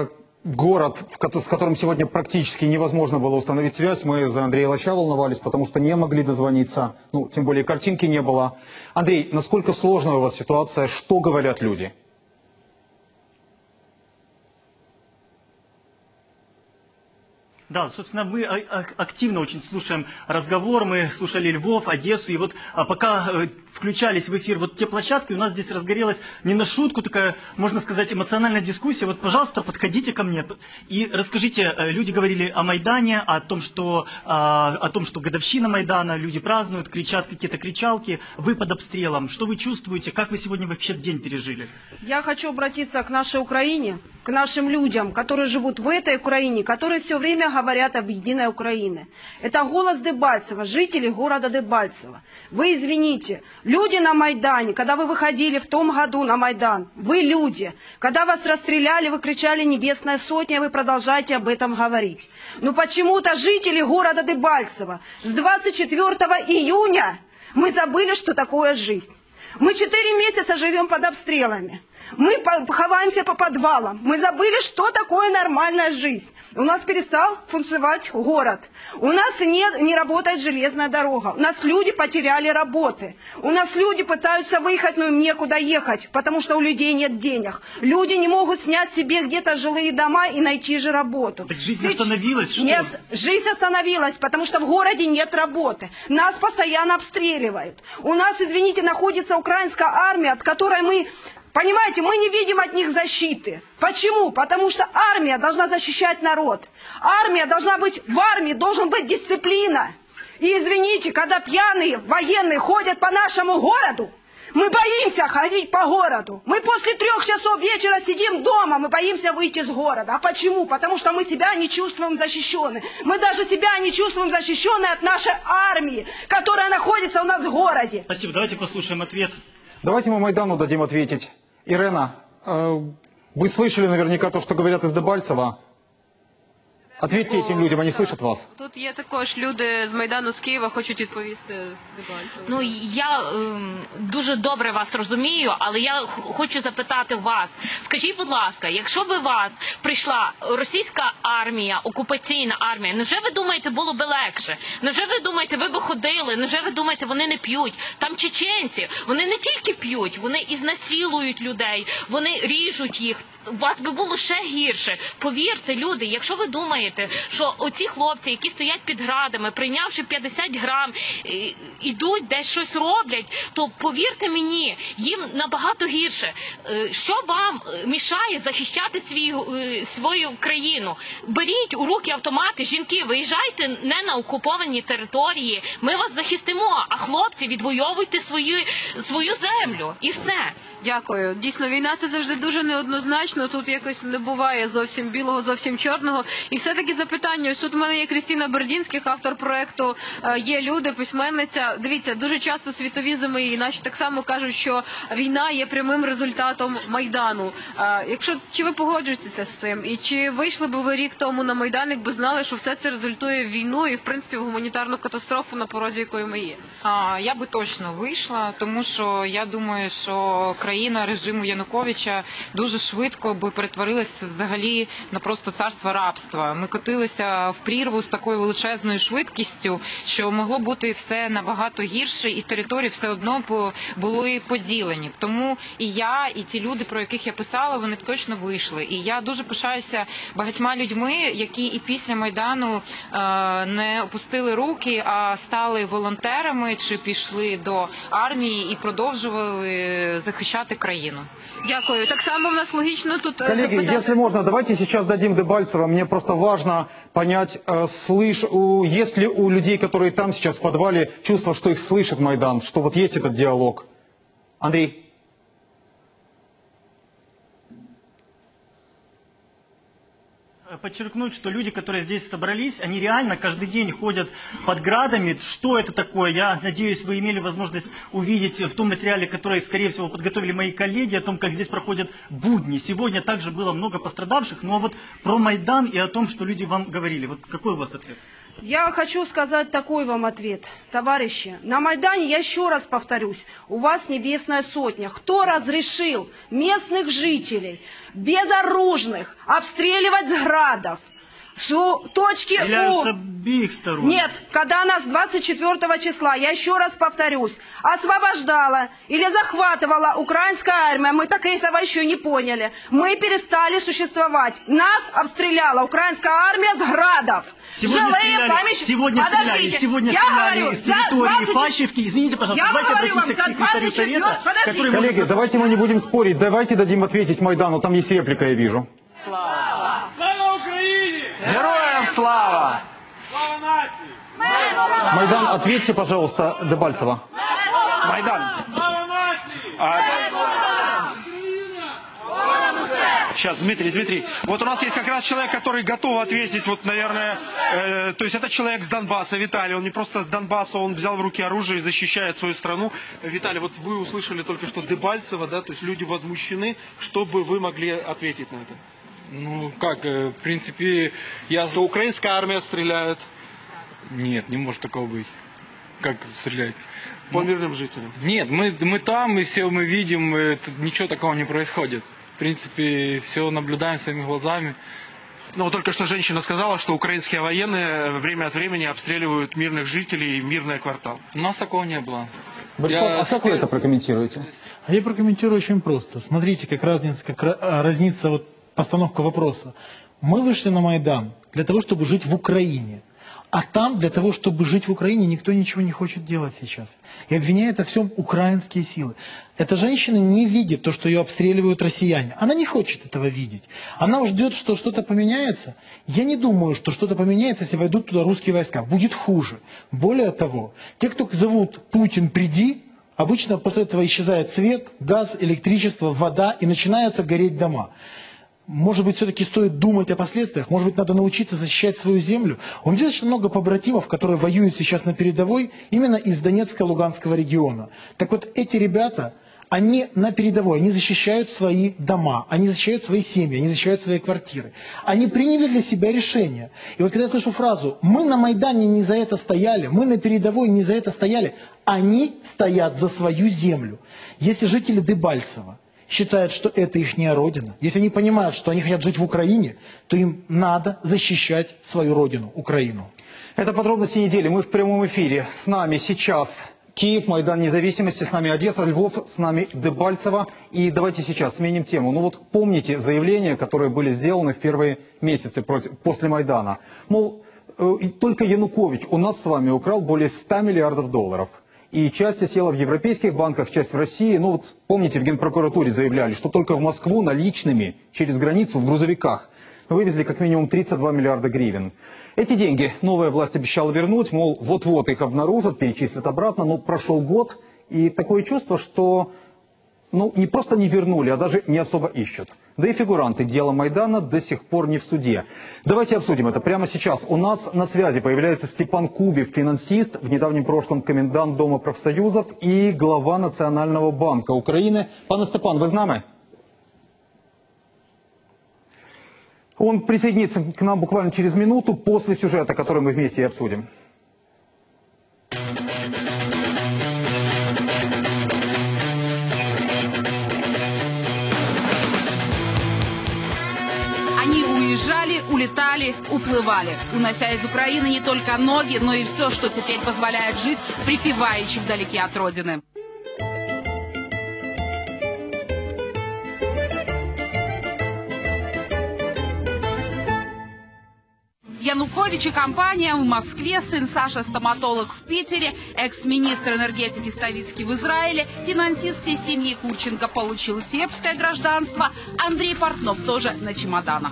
Город, с которым сегодня практически невозможно было установить связь. Мы за Андрея Лача волновались, потому что не могли дозвониться. Ну, тем более картинки не было. Андрей, насколько сложная у вас ситуация? Что говорят люди? Да, собственно, мы активно очень слушаем разговор, мы слушали Львов, Одессу, и вот а пока включались в эфир вот те площадки, у нас здесь разгорелась не на шутку такая, можно сказать, эмоциональная дискуссия. Вот, пожалуйста, подходите ко мне и расскажите, люди говорили о Майдане, о том, что, о том, что годовщина Майдана, люди празднуют, кричат какие-то кричалки, вы под обстрелом. Что вы чувствуете, как вы сегодня вообще день пережили? Я хочу обратиться к нашей Украине, к нашим людям, которые живут в этой Украине, которые все время говорят об единой Украине. Это голос Дебальцева, жители города Дебальцево. Вы извините, люди на Майдане, когда вы выходили в том году на Майдан, вы люди, когда вас расстреляли, вы кричали «Небесная сотня», вы продолжаете об этом говорить. Но почему-то жители города Дебальцево с двадцать четвёртого июня мы забыли, что такое жизнь. Мы четыре месяца живем под обстрелами. Мы ховаемся по подвалам. Мы забыли, что такое нормальная жизнь. У нас перестал функционировать город. У нас нет, не работает железная дорога. У нас люди потеряли работы. У нас люди пытаются выехать, но им некуда ехать, потому что у людей нет денег. Люди не могут снять себе где-то жилые дома и найти же работу. Так жизнь остановилась? Что? Нет, жизнь остановилась, потому что в городе нет работы. Нас постоянно обстреливают. У нас, извините, находится украинская армия, от которой мы... Понимаете, мы не видим от них защиты. Почему? Потому что армия должна защищать народ. Армия должна быть, в армии должна быть дисциплина. И извините, когда пьяные военные ходят по нашему городу, мы боимся ходить по городу. Мы после трех часов вечера сидим дома, мы боимся выйти из города. А почему? Потому что мы себя не чувствуем защищенными. Мы даже себя не чувствуем защищенными от нашей армии, которая находится у нас в городе. Спасибо, давайте послушаем ответ. Давайте мы Майдану дадим ответить. Ирена, вы слышали наверняка то, что говорят из Дебальцева. Ответьте этим людям, они слышат вас. Тут є також люди з Майдану з Києва, хочуть відповісти Дебальцеву. Ну, я е, дуже добре вас розумію, але я хочу запитати вас. Скажіть, будь ласка, якщо би вас прийшла російська армія, окупаційна армія, невже ви думаєте, було би легше? Невже ви думаєте, ви б ходили? Невже ви думаєте, вони не п'ють? Там чеченці, вони не тільки п'ють, вони і знасилують людей, вони ріжуть їх. у вас би було ще гірше. Повірте, люди, якщо ви думаєте, що оці хлопці, які стоять під градами, прийнявши п'ятдесят грам, ідуть десь щось роблять, то повірте мені, їм набагато гірше. Що вам мішає захищати свою, свою країну? Беріть у руки автомати, жінки, виїжджайте не на окуповані території, ми вас захистимо, а хлопці, відвоюйте свою, свою землю. І все. Дякую. Дійсно, війна – це завжди дуже неоднозначно. Тут якось не буває зовсім білого, зовсім чорного. І все-таки запитання. Ось тут у мене є Крістіна Бердінських, автор проєкту «Є люди», письменниця. Дивіться, дуже часто світові ЗМІ і наші так само кажуть, що війна є прямим результатом Майдану. Якщо, чи ви погоджуєтеся з цим? І чи вийшли б ви рік тому на Майдан, якби знали, що все це результує в війну і, в принципі, в гуманітарну катастрофу, на порозі якої ми є? А, я би точно вийшла, тому що я думаю, що країна режиму Януковича дуже швидко би перетворилась взагалі на просто царство рабства. Ми котилися в прірву з такою величезною швидкістю, що могло бути все набагато гірше, і території все одно були поділені. Тому і я, і ті люди, про яких я писала, вони б точно вийшли. І я дуже пишаюся багатьма людьми, які і після Майдану е, не опустили руки, а стали волонтерами чи пішли до армії і продовжували захищати країну. Дякую. Так само в нас логічно тут... Коллеги, запитати... если можно, давайте сейчас дадим Дебальцева. Мне просто важно понять, э, слыш... у... есть ли у людей, которые там сейчас в подвале, чувство, что их слышит Майдан, что вот есть этот диалог. Андрей. Подчеркнуть, что люди, которые здесь собрались, они реально каждый день ходят под градами. Что это такое? Я надеюсь, вы имели возможность увидеть в том материале, который, скорее всего, подготовили мои коллеги, о том, как здесь проходят будни. Сегодня также было много пострадавших, но вот про Майдан и о том, что люди вам говорили. Вот какой у вас ответ? Я хочу сказать такой вам ответ, товарищи. На Майдане, я еще раз повторюсь, у вас небесная сотня. Кто разрешил местных жителей, безоружных, обстреливать с градов? С точки У. С обеих сторон. Нет, когда нас двадцать четвёртого числа, я еще раз повторюсь, освобождала или захватывала украинская армия, мы так этого еще не поняли, мы перестали существовать. Нас обстреляла украинская армия с градов. Сегодня Жилые стреляли, память... сегодня стреляли, сегодня я стреляли говорю, с территории двадцать... Фащевки. Извините, пожалуйста, я давайте говорю обратимся вам, к секретарю Совета, который... Коллеги, может... давайте мы не будем спорить, давайте дадим ответить Майдану, там есть реплика, я вижу. Слава! Слава Украине! Героям слава! Слава нации! Майдан, ответьте, пожалуйста, Дебальцева. Майдан. А... Сейчас, Дмитрий, Дмитрий. Вот у нас есть как раз человек, который готов ответить, вот, наверное, э, то есть это человек с Донбасса, Виталий. Он не просто с Донбасса, он взял в руки оружие и защищает свою страну. Виталий, вот вы услышали только что Дебальцева, да, то есть люди возмущены. Что бы вы могли ответить на это? Ну, как, в принципе, я... Что украинская армия стреляет? Нет, не может такого быть. Как стрелять? По мирным жителям? Нет, мы, мы там, и все мы видим, это, ничего такого не происходит. В принципе, все наблюдаем своими глазами. Ну, вот только что женщина сказала, что украинские военные время от времени обстреливают мирных жителей и мирные кварталы. У нас такого не было. Борислав, Я... а как вы это прокомментируете? А я прокомментирую очень просто. Смотрите, как разница, как разница вот постановка вопроса. Мы вышли на Майдан для того, чтобы жить в Украине. А там для того, чтобы жить в Украине, никто ничего не хочет делать сейчас. И обвиняет во всем украинские силы. Эта женщина не видит то, что ее обстреливают россияне. Она не хочет этого видеть. Она ждет, что что-то поменяется. Я не думаю, что что-то поменяется, если войдут туда русские войска. Будет хуже. Более того, те, кто зовут «Путин, приди», обычно после этого исчезает свет, газ, электричество, вода и начинаются гореть дома. Может быть, все-таки стоит думать о последствиях, может быть, надо научиться защищать свою землю. У меня достаточно много побратимов, которые воюют сейчас на передовой, именно из Донецка и Луганского региона. Так вот, эти ребята, они на передовой, они защищают свои дома, они защищают свои семьи, они защищают свои квартиры. Они приняли для себя решение. И вот когда я слышу фразу «мы на Майдане не за это стояли, мы на передовой не за это стояли», они стоят за свою землю. Если жители Дебальцева считают, что это их родина, если они понимают, что они хотят жить в Украине, то им надо защищать свою родину, Украину. Это подробности недели. Мы в прямом эфире. С нами сейчас Киев, Майдан Независимости, с нами Одесса, Львов, с нами Дебальцево. И давайте сейчас сменим тему. Ну вот помните заявления, которые были сделаны в первые месяцы против, после Майдана. Мол, э, только Янукович у нас с вами украл более ста миллиардов долларов. И часть осела в европейских банках, часть в России. Ну вот помните, в Генпрокуратуре заявляли, что только в Москву наличными через границу в грузовиках вывезли как минимум тридцать два миллиарда гривен. Эти деньги новая власть обещала вернуть, мол, вот-вот их обнаружат, перечислят обратно, но прошел год, и такое чувство, что ну, не просто не вернули, а даже не особо ищут. Да и фигуранты дела Майдана до сих пор не в суде. Давайте обсудим это прямо сейчас. У нас на связи появляется Степан Кубів, финансист, в недавнем прошлом комендант Дома профсоюзов и глава Национального банка Украины. Пане Степан, вы с нами? Он присоединится к нам буквально через минуту после сюжета, который мы вместе и обсудим. Они уезжали, улетали, уплывали, унося из Украины не только ноги, но и все, что теперь позволяет жить припеваючи вдалеке от родины. Янукович и компания в Москве, сын Саша стоматолог в Питере, экс-министр энергетики Ставицкий в Израиле, финансист всей семьи Курченко получил сербское гражданство, Андрей Портнов тоже на чемоданах.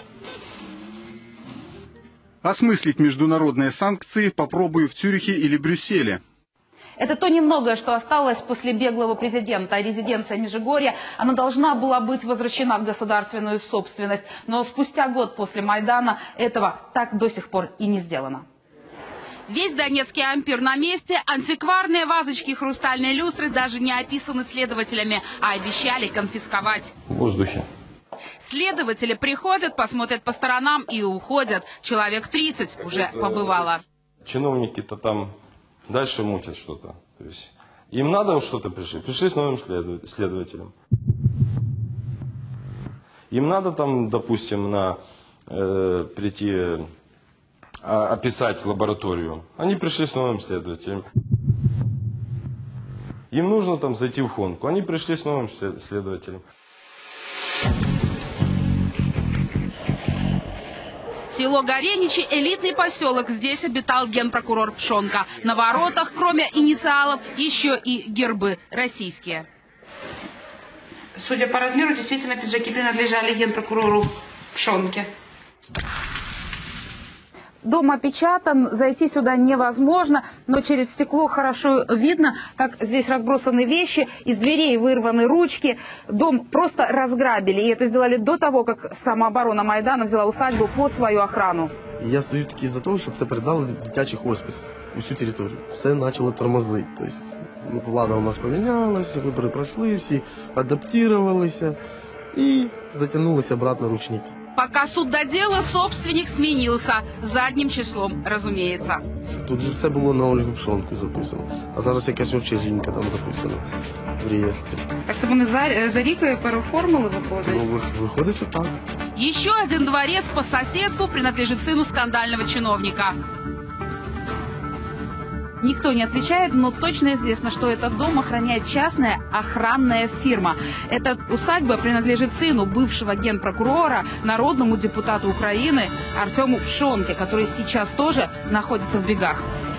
Осмыслить международные санкции попробую в Цюрихе или Брюсселе. Это то немногое, что осталось после беглого президента. Резиденция Межигорья, она должна была быть возвращена в государственную собственность. Но спустя год после Майдана этого так до сих пор и не сделано. Весь донецкий ампир на месте. Антикварные вазочки и хрустальные люстры даже не описаны следователями, а обещали конфисковать. В воздухе. Следователи приходят, посмотрят по сторонам и уходят. Человек тридцать уже побывало. Чиновники-то там... Дальше мутят что-то. То есть им надо что-то пришли. Пришли с новым следователем. Им надо там, допустим, на, э, прийти э, описать лабораторию. Они пришли с новым следователем. Им нужно там зайти в Хонку. Они пришли с новым следователем. Село Гореничи – элитный поселок. Здесь обитал генпрокурор Пшонка. На воротах, кроме инициалов, еще и гербы российские. Судя по размеру, действительно пиджаки принадлежали генпрокурору Пшонке. Дом опечатан, зайти сюда невозможно, но через стекло хорошо видно, как здесь разбросаны вещи, из дверей вырваны ручки. Дом просто разграбили, и это сделали до того, как самооборона Майдана взяла усадьбу под свою охрану. Я стою таки за то, щоб це передали в дитячий хоспис, усю територію. Все почало тормозити. Тобто влада у нас помінялася, вибори пройшли, всі адаптувалися і затягнулися обратно ручники. Пока суд до дела, собственник сменился. Задним числом, разумеется. Тут же все було на Ольгу Пшонку записано. А зараз якась вообще жінка там записана в реєстрі. Так це вони за, за рік переоформили, виходить? Ну, виходить, що так. Еще один дворец по соседству принадлежит сыну скандального чиновника. Никто не отвечает, но точно известно, что этот дом охраняет частная охранная фирма. Эта усадьба принадлежит сыну бывшего генпрокурора, народному депутату Украины Артему Пшонке, который сейчас тоже находится в бегах.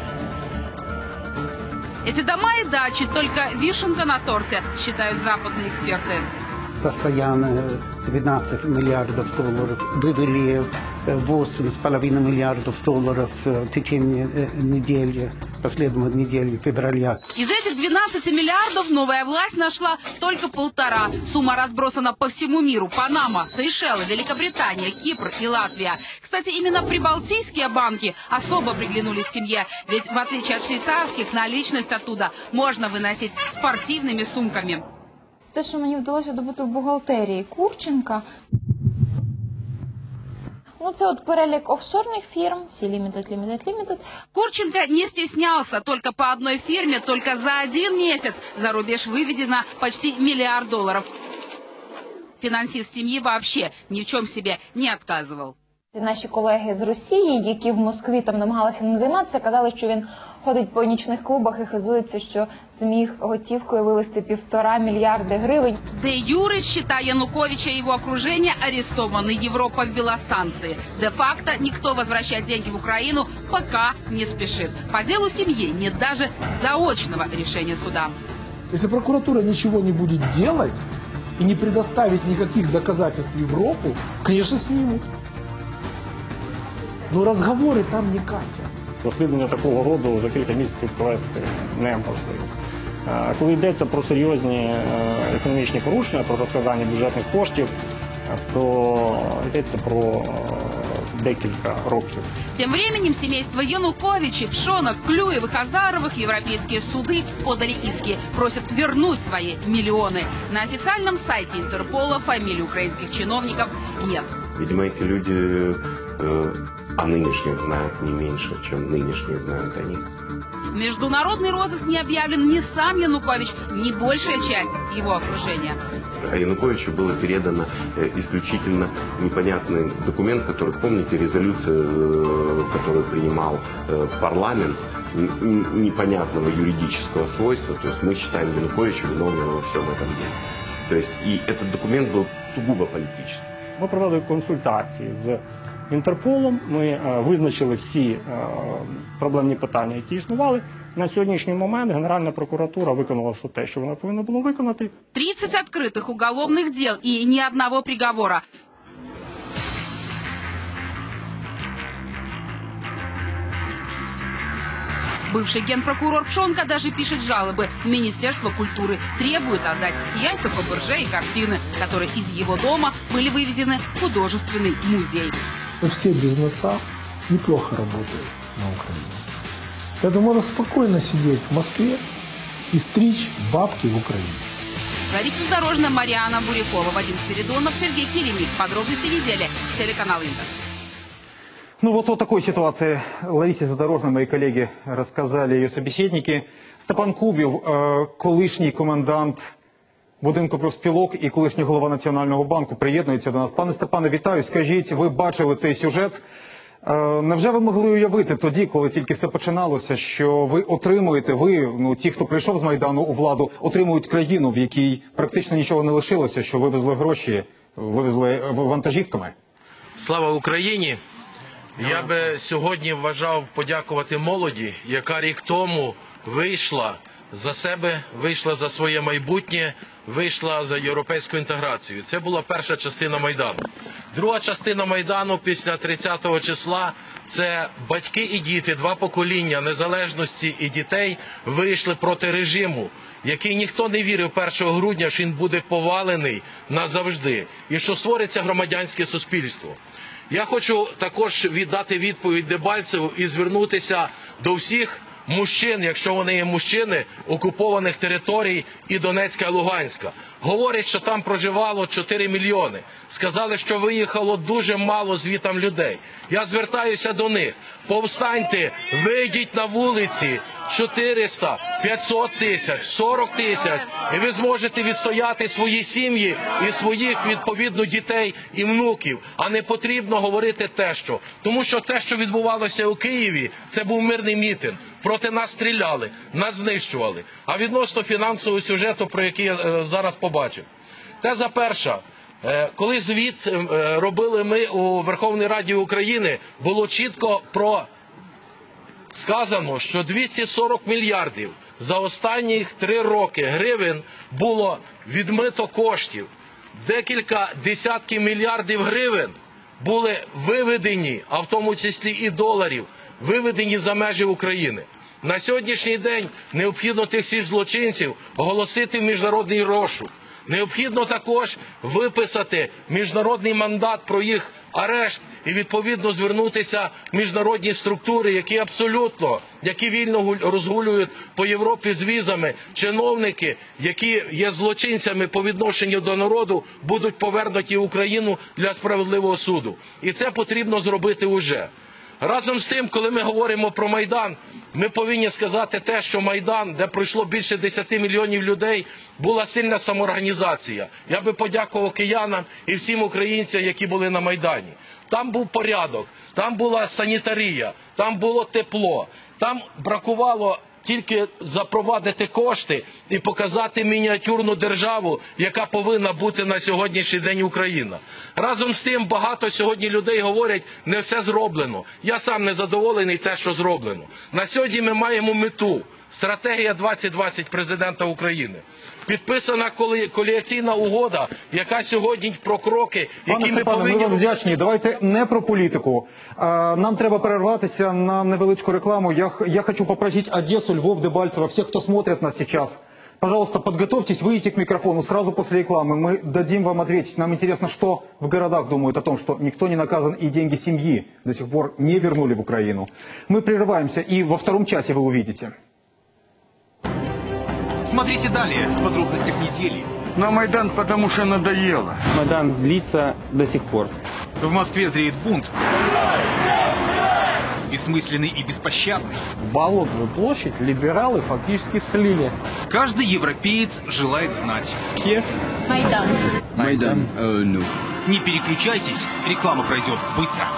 Эти дома и дачи только вишенка на торте, считают западные эксперты. Состояние двенадцать миллиардов долларов, вывели восемь с половиной миллиардов долларов в течение недели, последней недели февраля. Из этих двенадцати миллиардов новая власть нашла только полтора. Сумма разбросана по всему миру. Панама, Сейшелы, Великобритания, Кипр и Латвия. Кстати, именно прибалтийские банки особо приглянулись семье. Ведь в отличие от швейцарских, наличность оттуда можно выносить спортивными сумками. Те, що мені вдалося добути в бухгалтерії Курченка, ну це от перелік офшорних фірм, Sea Limited, Limited, Limited. Курченко не стеснялся, только по одной фирме, только за один месяц за рубеж выведено почти миллиард долларов. Финансист семьи вообще ни в чем себе не отказывал. Наші колеги з Росії, які в Москві там намагалися ним займатися, казали, що він ходить по нічних клубах і хизується, що зміг готівкою вивести півтора мільярди гривень. Де юре, счета Януковича и его окружения арестованы. Европа ввела санкции. Де-факто никто возвращать деньги в Украину пока не спешит. По делу семьи нет даже заочного решения суда. Если прокуратура ничего не будет делать и не предоставить никаких доказательств в Европу, конечно, снимут. Но разговоры там не катят. Розслідування такого роду за кілька місяців провести неможливо. Коли йдеться про серйозні економічні порушення, про розкрадання бюджетних коштів, то йдеться про декілька років. Тем временем семейство Януковичей, Пшонок, Клюевых, Азаровых, европейские суды подали иски, просят вернуть свои миллионы. На официальном сайте Интерпола фамилий украинских чиновников нет. Видимо, эти люди э, о нынешних знают не меньше, чем нынешние знают о них. Международный розыск не объявлен ни сам Янукович, ни большая часть его окружения. А Януковичу было передано э, исключительно непонятный документ, который, помните, резолюция, э, которую принимал э, парламент, н- непонятного юридического свойства. То есть мы считаем Януковича виновным во всем этом деле. То есть и этот документ был сугубо политический. Ми провели консультації з Інтерполом, ми визначили всі проблемні питання, які існували. На сьогоднішній момент Генеральна прокуратура виконала все те, що вона повинна була виконати. тридцать открытых уголовных дел и ни одного приговора. Бывший генпрокурор Пшонка даже пишет жалобы в Министерство культуры, требует отдать яйца Фаберже и картины, которые из его дома были вывезены в художественный музей. Все бизнеса неплохо работают на Украине. Поэтому можно спокойно сидеть в Москве и стричь бабки в Украине. Лариса Задорожная, Мариана Бурякова, Вадим Спиридонов, Сергей Килимик. Подробности недели. Телеканал Интер. Ну вот о такой ситуации Ларисі Задорожной мои коллеги рассказали ее собеседники. Степан Кубів, колишній комендант будинку профспілок і колишній голова Національного банку, приєднується до нас. Пане Степане, вітаю. Скажіть, ви бачили цей сюжет. Невже ви могли уявити тоді, коли тільки все починалося, що ви отримуєте, ви, ну ті, хто прийшов з Майдану у владу, отримують країну, в якій практично нічого не лишилося, що вивезли гроші, вивезли вантажівками? Слава Україні! Я би сьогодні вважав подякувати молоді, яка рік тому вийшла за себе, вийшла за своє майбутнє, вийшла за європейську інтеграцію. Це була перша частина Майдану. Друга частина Майдану після тридцятого числа – це батьки і діти, два покоління незалежності і дітей вийшли проти режиму, який ніхто не вірив першого грудня, що він буде повалений назавжди і що створиться громадянське суспільство. Я хочу також віддати відповідь Дебальцеву і звернутися до всіх мужчин, якщо вони є мужчини, окупованих територій і Донецька, і Луганська. Говорять, що там проживало чотири мільйони. Сказали, що виїхало дуже мало звітам людей. Я звертаюся до них. Повстаньте, вийдіть на вулиці, чотириста, п'ятсот тисяч, сорок тисяч, і ви зможете відстояти свої сім'ї і своїх, відповідно, дітей і внуків. А не потрібно говорити те, що. Тому що те, що відбувалося у Києві, це був мирний мітинг. Проти нас стріляли, нас знищували. А відносно фінансового сюжету, про який я зараз побачив. Теза перша. Коли звіт робили ми у Верховній Раді України, було чітко про сказано, що двісті сорок мільярдів за останні три роки гривень було відмито коштів. Декілька десятків мільярдів гривень були виведені, а в тому числі і доларів, виведені за межі України. На сьогоднішній день необхідно тих всіх злочинців оголосити в міжнародний розшук. Необхідно також виписати міжнародний мандат про їх арешт і відповідно звернутися в міжнародні структури, які абсолютно, які вільно розгулюють по Європі з візами, чиновники, які є злочинцями по відношенню до народу, будуть повернуті в Україну для справедливого суду. І це потрібно зробити уже. Разом з тим, коли ми говоримо про Майдан, Ми повинні сказати те, що Майдан, де пройшло більше десяти мільйонів людей, була сильна самоорганізація. Я би подякував киянам і всім українцям, які були на Майдані. Там був порядок, там була санітарія, там було тепло, там бракувало тільки запровадити кошти і показати мініатюрну державу, яка повинна бути на сьогоднішній день Україна. Разом з тим, багато сьогодні людей говорять, не все зроблено. Я сам не задоволений те, що зроблено. На сьогодні ми маємо мету. Стратегія двадцять двадцять президента України. Підписана коаліційна угода, яка сьогодні про кроки, які Пане ми Степане, повинні... ми вам вдячні. Давайте не про політику. Нам треба перерватися на невеличку рекламу. Я, я хочу попросить Одессу, Львов, Дебальцево, всех, кто смотрит нас сейчас. Пожалуйста, подготовьтесь выйти к микрофону сразу после рекламы. Мы дадим вам ответить. Нам интересно, что в городах думают о том, что никто не наказан и деньги семьи до сих пор не вернули в Украину. Мы прерываемся, и во втором часе вы увидите. Смотрите далее в подробностях недели. На Майдан потому что надоело. Майдан длится до сих пор. В Москве зреет бунт. Бессмысленный и беспощадный. Болотную площадь либералы фактически слили. Каждый европеец желает знать. Киев. Майдан. Майдан. Uh, no. Не переключайтесь, реклама пройдет быстро.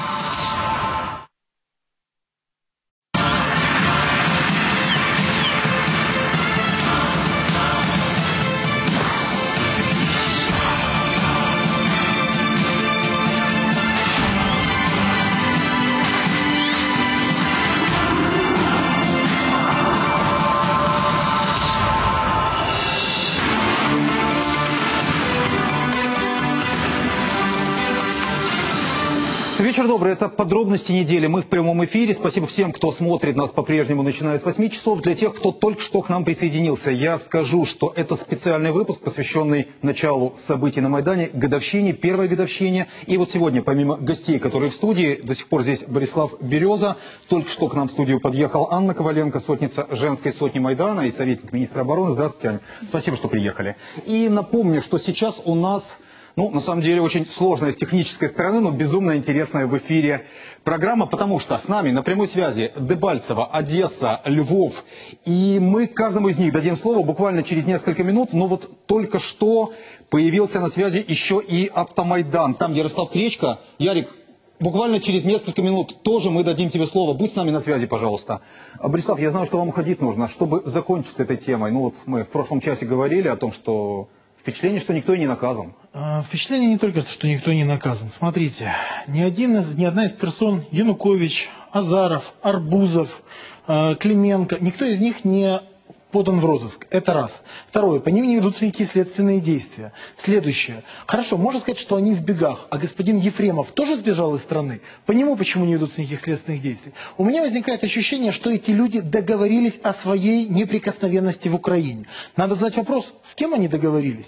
Вечер добрый, это подробности недели. Мы в прямом эфире. Спасибо всем, кто смотрит нас по-прежнему, начиная с восьми часов. Для тех, кто только что к нам присоединился, я скажу, что это специальный выпуск, посвященный началу событий на Майдане, годовщине, первой годовщине. И вот сегодня, помимо гостей, которые в студии, до сих пор здесь Борислав Береза, только что к нам в студию подъехал Анна Коваленко, сотница женской сотни Майдана и советник министра обороны. Здравствуйте, Аня. Спасибо, что приехали. И напомню, что сейчас у нас... Ну, на самом деле, очень сложная с технической стороны, но безумно интересная в эфире программа, потому что с нами на прямой связи Дебальцево, Одесса, Львов. И мы каждому из них дадим слово буквально через несколько минут, но вот только что появился на связи еще и Автомайдан. Там Ярослав Кречко. Ярик, буквально через несколько минут тоже мы дадим тебе слово. Будь с нами на связи, пожалуйста. Борислав, я знаю, что вам уходить нужно, чтобы закончить с этой темой. Ну вот мы в прошлом часе говорили о том, что... Впечатление, что никто и не наказан. Впечатление не только, что никто не наказан. Смотрите, ни, один из, ни одна из персон, Янукович, Азаров, Арбузов, Клименко, никто из них не подан в розыск. Это раз. Второе. По ним не ведутся никакие следственные действия. Следующее. Хорошо, можно сказать, что они в бегах. А господин Ефремов тоже сбежал из страны? По нему почему не ведутся никаких следственных действий? У меня возникает ощущение, что эти люди договорились о своей неприкосновенности в Украине. Надо задать вопрос, с кем они договорились?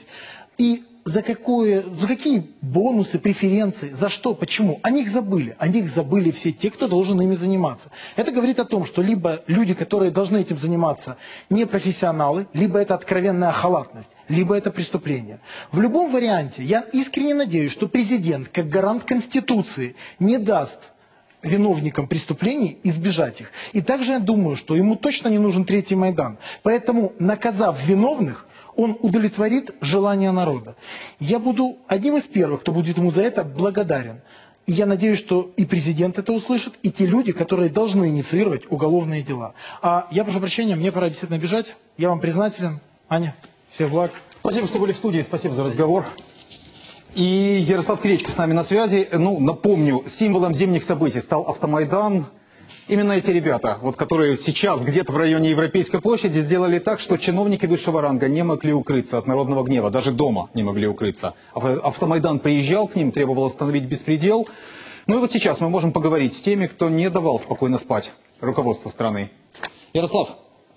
И за, какое, за какие бонусы, преференции, за что, почему? О них забыли. О них забыли все те, кто должен ими заниматься. Это говорит о том, что либо люди, которые должны этим заниматься, не профессионалы, либо это откровенная халатность, либо это преступление. В любом варианте я искренне надеюсь, что президент, как гарант Конституции, не даст виновникам преступлений избежать их. И также я думаю, что ему точно не нужен третий Майдан. Поэтому, наказав виновных, он удовлетворит желание народа. Я буду одним из первых, кто будет ему за это благодарен. И я надеюсь, что и президент это услышит, и те люди, которые должны инициировать уголовные дела. А я прошу прощения, мне пора действительно бежать. Я вам признателен. Аня, всех благ. Спасибо, что были в студии. Спасибо за разговор. И Ярослав Кречко с нами на связи. Ну, напомню, символом зимних событий стал Автомайдан. Именно эти ребята, вот, которые сейчас где-то в районе Европейской площади сделали так, что чиновники высшего ранга не могли укрыться от народного гнева, даже дома не могли укрыться. Автомайдан приезжал к ним, требовал остановить беспредел. Ну и вот сейчас мы можем поговорить с теми, кто не давал спокойно спать руководству страны. Ярослав.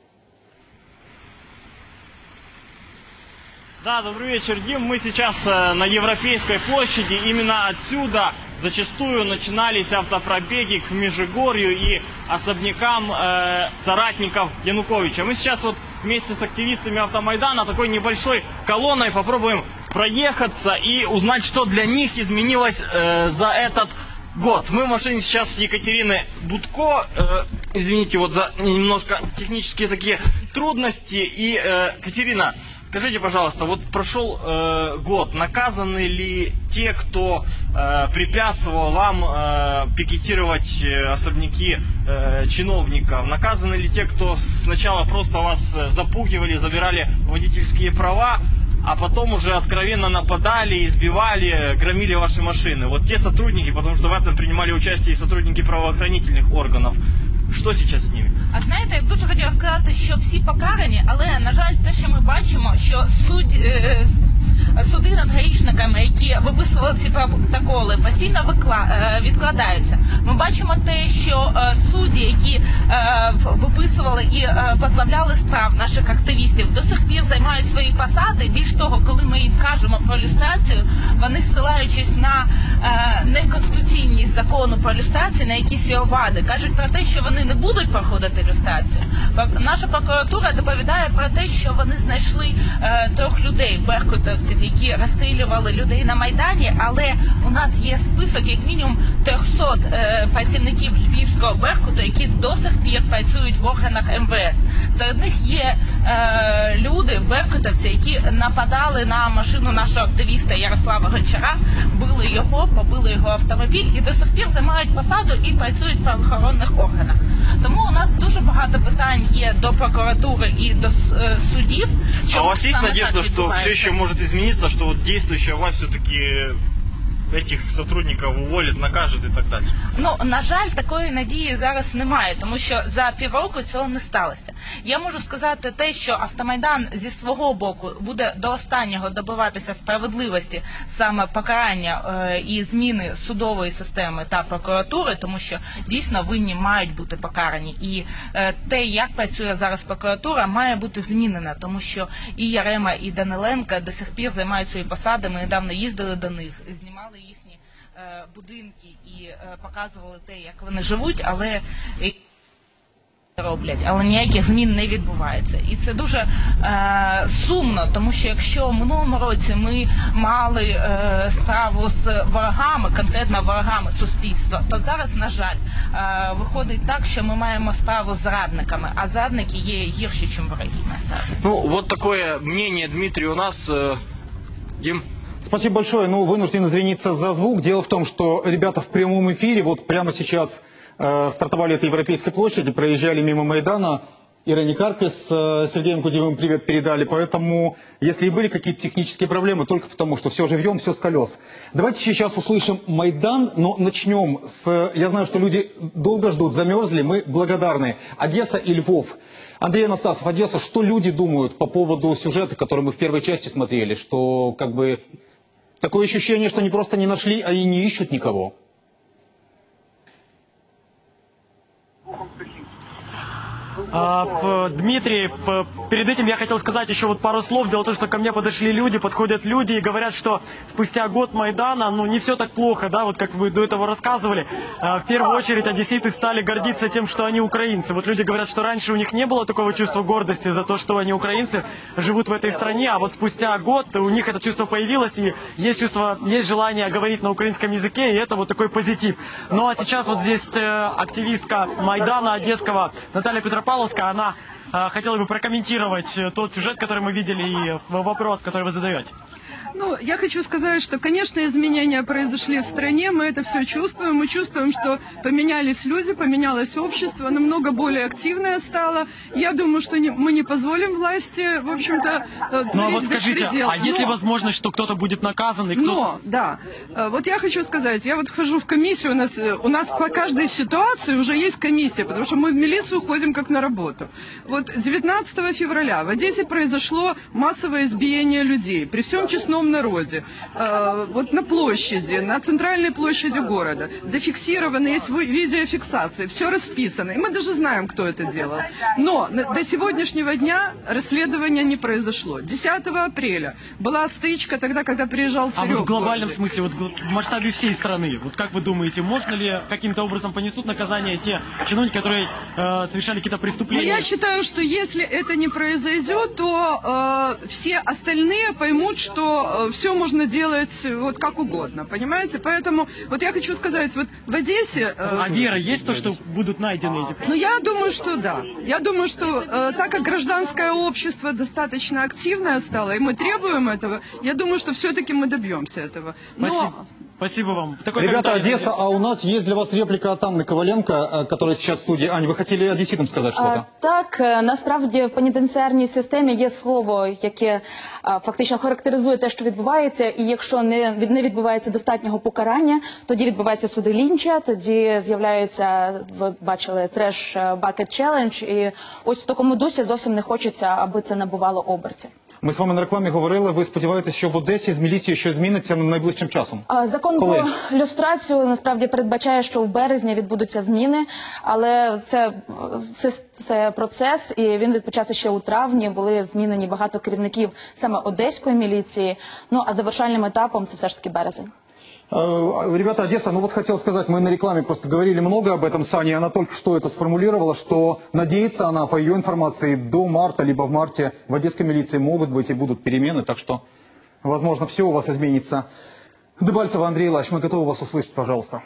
Да, добрый вечер, Дим. Мы сейчас на Европейской площади. Именно отсюда зачастую начинались автопробеги к Межигорью и особнякам э, соратников Януковича. Мы сейчас вот вместе с активистами Автомайдана такой небольшой колонной попробуем проехаться и узнать, что для них изменилось э, за этот год. Мы в машине сейчас с Екатериной Будко. Э, извините вот за немножко технические такие трудности. И, э, Екатерина, скажите, пожалуйста, вот прошел э, год. Наказаны ли те, кто э, препятствовал вам э, пикетировать э, особняки э, чиновников? Наказаны ли те, кто сначала просто вас запугивали, забирали водительские права, а потом уже откровенно нападали, избивали, громили ваши машины? Вот те сотрудники, потому что в этом принимали участие и сотрудники правоохранительних органів. Що зараз з ними? А знаєте, я б дуже хотіла сказати, що всі покарані, але, на жаль, те, що ми бачимо, що суд, е, суди над гаїшниками, які виписували ці протоколи, постійно викла, е, відкладаються. Ми бачимо те, що е, судді, які е, виписували і е, позбавляли справ наших активістів, до сих пір займають свої посади. Більш того, коли ми їм кажемо про люстрацію, вони, ссилаючись на е, неконституційність закону про люстрацію, на якісь його вади, кажуть про те, що вони не будуть проходити люстрацію. Наша прокуратура доповідає про те, що вони знайшли е, трьох людей, беркутовців, які розстрілювали людей на Майдані, але у нас є список як мінімум трьохсот е, працівників Львівського Беркуту, які до сих пір працюють в органах ем ве ес. Серед них є е, люди, беркутовці, які нападали на машину нашого активіста Ярослава Гончара, били його, побили його автомобіль і до сих пір займають посаду і працюють в правоохоронних органах. Тому у нас дуже багато питань є до прокуратури і до е, судів. А у вас есть надежда, что все еще может измениться, что вот действующая власть все-таки этих сотрудників уволять, накажуть і так далі? Ну, на жаль, такої надії зараз немає, тому що за півроку цього не сталося. Я можу сказати те, що Автомайдан зі свого боку буде до останнього добиватися справедливості, саме покарання е, і зміни судової системи та прокуратури, тому що дійсно винні мають бути покарані. І е, те, як працює зараз прокуратура, має бути змінена, тому що і Ярема, і Даниленко до сих пір займають свої посади. Ми недавно їздили до них, знімали їхні е, будинки і е, показували те, як вони живуть, але роблять, але ніяких змін не відбувається. І це дуже е, сумно, тому що якщо в минулому році ми мали е, справу з ворогами, конкретно ворогами суспільства, то зараз, на жаль, е, виходить так, що ми маємо справу з зрадниками, а зрадники є гірші, ніж вороги. Ну, вот такое мнение, Дмитрий, у нас. Э, Дим? Спасибо большое. Ну, вынужден извиниться за звук. Дело в том, что ребята в прямом эфире, вот прямо сейчас э, стартовали от Европейской площади, проезжали мимо Майдана. Ирине Карпе с э, Сергеем Кудевым привет передали. Поэтому, если и были какие-то технические проблемы, только потому, что все живьем, все с колес. Давайте сейчас услышим Майдан, но начнем с... Я знаю, что люди долго ждут, замерзли, мы благодарны. Одесса и Львов. Андрей Анастасов, Одесса, что люди думают по поводу сюжета, который мы в первой части смотрели, что как бы такое ощущение, что они просто не нашли, а и не ищут никого? А, Дмитрий, перед этим я хотел сказать еще вот пару слов. Дело в том, что ко мне подошли люди, подходят люди и говорят, что спустя год Майдана, ну, не все так плохо, да, вот как вы до этого рассказывали. В первую очередь одесситы стали гордиться тем, что они украинцы. Вот люди говорят, что раньше у них не было такого чувства гордости за то, что они украинцы, живут в этой стране, а вот спустя год у них это чувство появилось, и есть чувство, есть желание говорить на украинском языке, и это вот такой позитив. Ну, а сейчас вот здесь активистка Майдана одесского Наталья Петропавловская, она э, хотела бы прокомментировать тот сюжет, который мы видели, и вопрос, который вы задаете. Ну, я хочу сказать, что, конечно, изменения произошли в стране, мы это все чувствуем, мы чувствуем, что поменялись люди, поменялось общество, намного более активное стало. Я думаю, что не, мы не позволим власти, в общем-то, творить Ну, а вот скажите, беспредел. а есть ли Но... возможность, что кто-то будет наказан? И кто... Но, да, вот я хочу сказать, я вот хожу в комиссию, у нас, у нас по каждой ситуации уже есть комиссия, потому что мы в милицию ходим как на работу. Вот девятнадцатого февраля в Одессе произошло массовое избиение людей, при всем честном народе, э, вот на площади, на центральной площади города, зафиксированы, есть видеофиксации, все расписано, и мы даже знаем, кто это делал. Но до сегодняшнего дня расследование не произошло. десятого апреля была стычка тогда, когда приезжал Серега. А вот в глобальном смысле, вот в масштабе всей страны, вот как вы думаете, можно ли каким-то образом понесут наказание те чиновники, которые э, совершали какие-то преступления? Ну, я считаю, что если это не произойдет, то э, все остальные поймут, что что все можно делать вот как угодно, понимаете? Поэтому вот я хочу сказать, вот в Одессе... А вера есть то, что будут найдены эти? Ну, я думаю, что да. Я думаю, что э, так как гражданское общество достаточно активное стало, и мы требуем этого, я думаю, что все-таки мы добьемся этого. Но... Спасибо. Спасибо вам. Такой Ребята, комментарий. Одесса, а у нас есть для вас реплика от Анны Коваленко, которая сейчас в студии. Аня, вы хотели одеситам сказать А, что-то? так, е, насправді в пенітенціарній системі є слово, яке а, фактично характеризує те, що відбувається, і якщо не, від- не відбувається достатнього покарання, тоді відбувається суди лінча, тоді з'являються, ви бачили, треш бакет челендж, і ось в такому дусі зовсім не хочеться, аби це набувало обертів. Ми з вами на рекламі говорили, ви сподіваєтесь, що в Одесі з міліцією щось зміниться найближчим часом? А, Закон Коли? про люстрацію насправді передбачає, що в березні відбудуться зміни, але це, це, це процес, і він відпочався ще у травні, були змінені багато керівників саме одеської міліції, ну а завершальним етапом це все ж таки березень. Э, Ребята, Одесса, ну вот хотел сказать, мы на рекламе просто говорили много об этом с Аней, она только что это сформулировала, что надеется она, по ее информации, до марта, либо в марте в одесской милиции могут быть и будут перемены, так что, возможно, все у вас изменится. Дебальцева, Андрей Лач, мы готовы вас услышать, пожалуйста.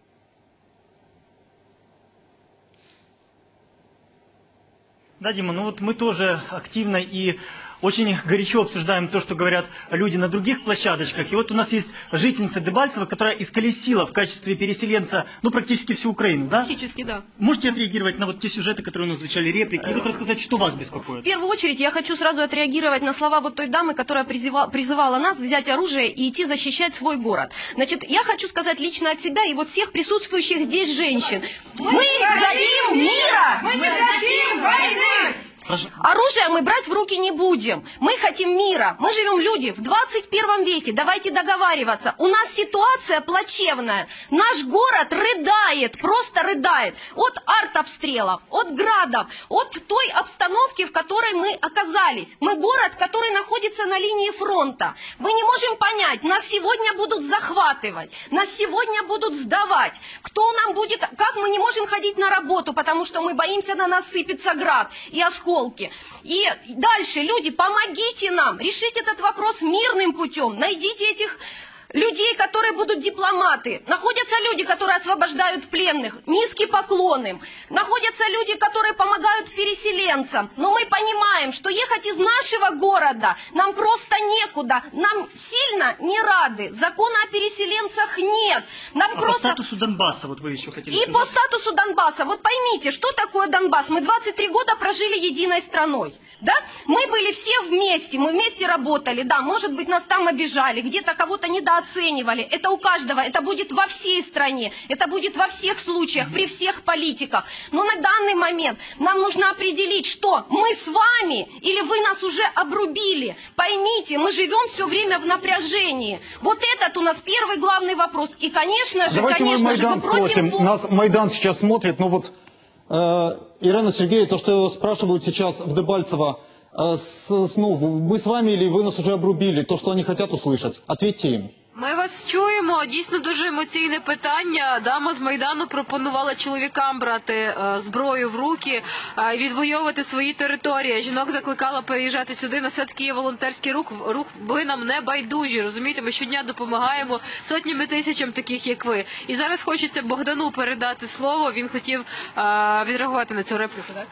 Да, Дима, ну вот мы тоже активно и очень горячо обсуждаем то, что говорят люди на других площадочках. И вот у нас есть жительница Дебальцева, которая исколесила в качестве переселенца, ну, практически всю Украину, да? Практически, да. Можете отреагировать на вот те сюжеты, которые у нас звучали, реплики, и вот рассказать, что вас беспокоит? В первую очередь я хочу сразу отреагировать на слова вот той дамы, которая призыва- призывала нас взять оружие и идти защищать свой город. Значит, я хочу сказать лично от себя и вот всех присутствующих здесь женщин. Мы хотим мира! Мы не хотим войны! Оружие мы брать в руки не будем. Мы хотим мира. Мы живем люди в двадцать первом веке. Давайте договариваться. У нас ситуация плачевная. Наш город рыдает, просто рыдает. От артобстрелов, от градов, от той обстановки, в которой мы оказались. Мы город, который находится на линии фронта. Мы не можем понять, нас сегодня будут захватывать, нас сегодня будут сдавать. Кто нам будет, как мы не можем ходить на работу, потому что мы боимся, на нас сыпется град и осколки. И дальше, люди, помогите нам решить этот вопрос мирным путем. Найдите этих людей, которые будут дипломаты. Находятся люди, которые освобождают пленных. Низкий поклон им. Находятся люди, которые помогают переселенцам. Но мы понимаем, что ехать из нашего города нам просто некуда. Нам сильно не рады. Закона о переселенцах нет. Нам а просто... по статусу Донбасса, вот вы еще хотели И сказать? по статусу Донбасса. Вот поймите, что такое Донбасс? Мы двадцать три года прожили единой страной. Да? Мы были все вместе, мы вместе работали. Да, может быть, нас там обижали, где-то кого-то недооценивали. Это у каждого, это будет во всей стране, это будет во всех случаях, при всех политиках. Но на данный момент нам нужно определить, что мы с вами или вы нас уже обрубили. Поймите, мы живем все время в напряжении. Вот этот у нас первый главный вопрос. И, конечно же, Давайте конечно мы же, Майдан мы просим... спросим. Нас Майдан сейчас смотрит, но вот э, Ирина Сергеевна, то, что спрашивают сейчас в Дебальцево, э, с, с, ну, мы с вами или вы нас уже обрубили, то, что они хотят услышать, ответьте им. Ми вас чуємо, дійсно дуже емоційне питання. Дама з Майдану пропонувала чоловікам брати е, зброю в руки е, і відвоювати свої території. Жінок закликала переїжджати сюди. На все-таки є волонтерський рух, рух, ви нам не байдужі, розумієте? Ми щодня допомагаємо сотнями тисячам таких, як ви. І зараз хочеться Богдану передати слово, він хотів е, відреагувати на цю репліку, так?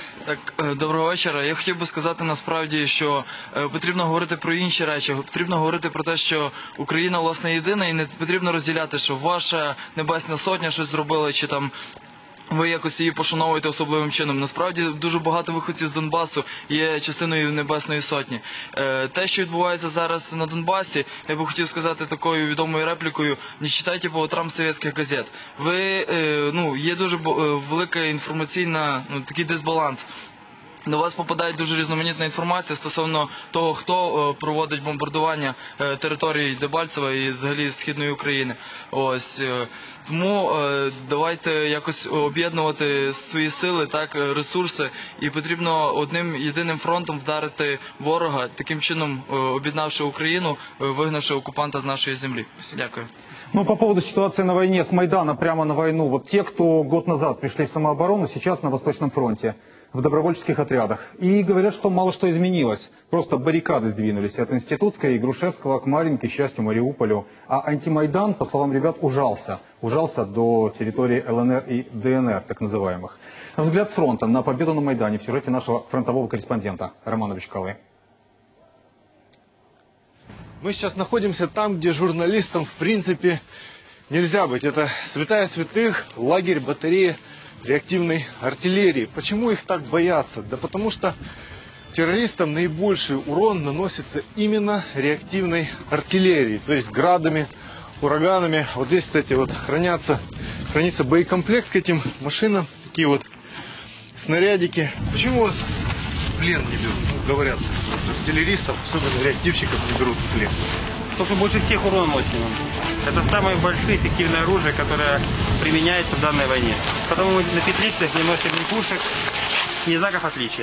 Так, доброго вечора. Я хотів би сказати насправді, що е, потрібно говорити про інші речі. Потрібно говорити про те, що Україна, власне, єдина, і не потрібно розділяти, що ваша Небесна Сотня щось зробила, чи там ви якось її пошановуєте особливим чином. Насправді, дуже багато виходців з Донбасу є частиною Небесної Сотні. Е, те, що відбувається зараз на Донбасі, я би хотів сказати такою відомою реплікою: не читайте по утрам совєтських газет. Ви, е, ну, є дуже велика інформаційна, ну, такий дисбаланс. До вас попадає дуже різноманітна інформація стосовно того, хто е, проводить бомбардування е, території Дебальцева і взагалі Східної України. Ось, е, тому е, давайте якось об'єднувати свої сили, так, ресурси, і потрібно одним єдиним фронтом вдарити ворога, таким чином е, об'єднавши Україну, е, вигнавши окупанта з нашої землі. Дякую. Ну, по поводу ситуации на войне, с Майдана прямо на войну, вот те, кто год назад пришли в самооборону, сейчас на Восточном фронте, в добровольческих отрядах. отрядах. И говорят, что мало что изменилось. Просто баррикады сдвинулись от Институтской и Грушевского к Марьинке, счастью, Мариуполю. А антимайдан, по словам ребят, ужался. Ужался до территории ЛНР и ДНР, так называемых. Взгляд с фронта на победу на Майдане в сюжете нашего фронтового корреспондента Романа Вичкалы. Мы сейчас находимся там, где журналистам, в принципе, нельзя быть. Это святая святых, лагерь батареи реактивной артиллерии. Почему их так боятся? Да потому что террористам наибольший урон наносится именно реактивной артиллерией, то есть градами, ураганами. Вот здесь, кстати, вот хранятся, хранится боекомплект к этим машинам, такие вот снарядики. Почему вас в плен не берут? Ну, говорят, артиллеристов, особенно реактивщиков, не берут в плен. Потому что больше всех урон носим. Это самое большое эффективное оружие, которое применяется в данной войне. Потому мы на петлицах не носим ни пушек, ни знаков отличия.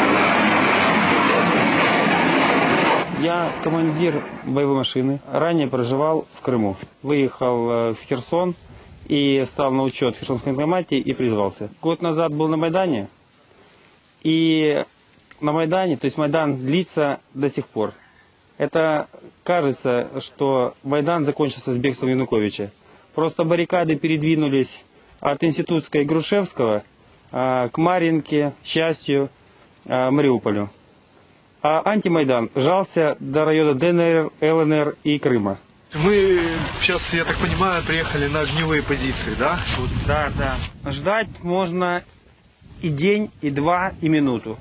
Я командир боевой машины. Ранее проживал в Крыму. Выехал в Херсон и стал на учет в Херсонском военкомате и призвался. Год назад был на Майдане. И на Майдане, то есть Майдан длится до сих пор. Это кажется, что Майдан закончился с бегством Януковича. Просто баррикады передвинулись от Институтской и Грушевского а, к Марьинке, Счастью, а, Мариуполю. А антимайдан жался до района ДНР, ЛНР и Крыма. Мы сейчас, я так понимаю, приехали на огневые позиции, да? Вот. Да, да. Ждать можно и день, и два, и минуту.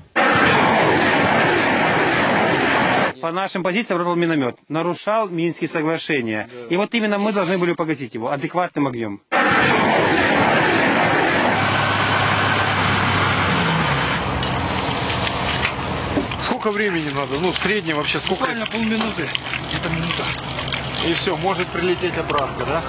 По нашим позициям работал миномет. Нарушал Минские соглашения. Да. И вот именно мы должны были погасить его адекватным огнем. Сколько времени надо? Ну, в среднем вообще сколько? Буквально полминуты. Где-то минута. И все, может прилететь обратно, да?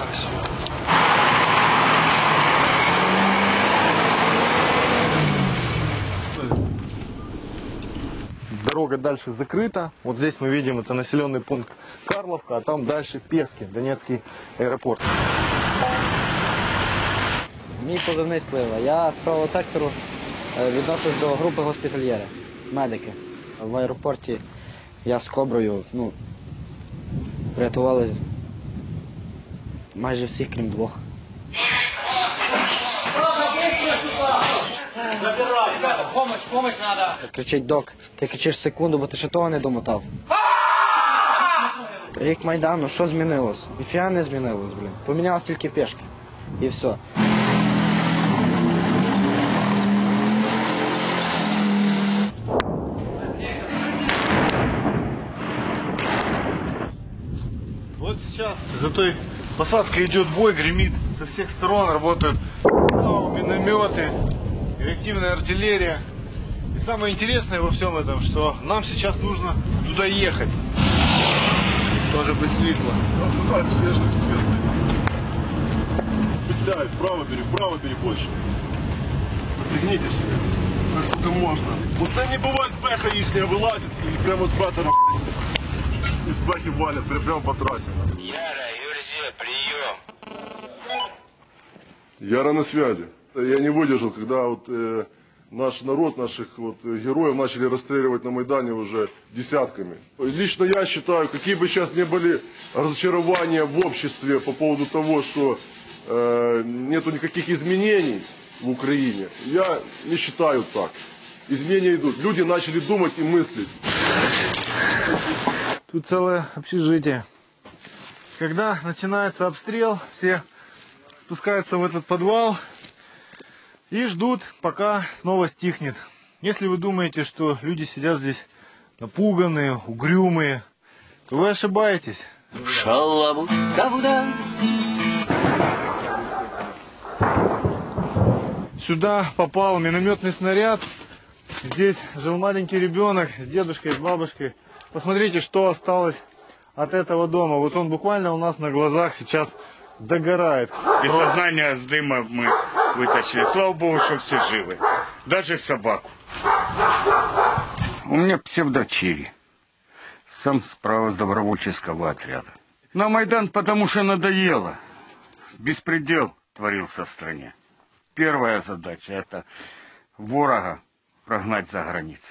Дорога дальше закрыта. Вот здесь мы видим, это населенный пункт Карловка, а там дальше Пески, Донецкий аэропорт. Мій позивний Слива. Я з правого сектору відношусь до групи госпітальєри, медики. В аеропорті я з Коброю, ну, врятували майже всіх, крім двох. Забирай, ребята, помощь, помощь надо. Кричить док, ти кричиш секунду, бо ти ще того не домотав. Рік Майдану, що змінилось? Ніфіга не змінилось, блін. Помінялось тільки пішки. І все. Вот сейчас за той посадкой идет бой, гремит со всех сторон, работают минометы, реактивная артиллерия. И самое интересное во всем этом, что нам сейчас нужно туда ехать. Тоже быть светло. Да, все же светлые. Петляй, вправо бери, вправо бери больше. Пригнитесь, как только можно. Вот це не бывает, пеха їхня вилазить і прямо з бетера из пехи валят, прямо по трассе. Яра, Юрзия, прием. Яра на связи. Я не выдержал, когда вот э, наш народ, наших вот героев начали расстреливать на Майдане уже десятками. Лично я считаю, какие бы сейчас ни были разочарования в обществе по поводу того, что э, нету никаких изменений в Украине, я не считаю так. Изменения идут. Люди начали думать и мыслить. Тут целое общежитие. Когда начинается обстрел, все спускаются в этот подвал и ждут, пока снова стихнет. Если вы думаете, что люди сидят здесь напуганные, угрюмые, то вы ошибаетесь. Шалабу, кавуда. Сюда попал минометный снаряд. Здесь жил маленький ребенок с дедушкой, с бабушкой. Посмотрите, что осталось от этого дома. Вот он буквально у нас на глазах сейчас догорает. Без сознания с дыма мы вытащили. Слава Богу, что все живы. Даже собаку. У меня псевдочири. Сам справа с добровольческого отряда. На Майдан потому что надоело. Беспредел творился в стране. Первая задача — это ворога прогнать за границу.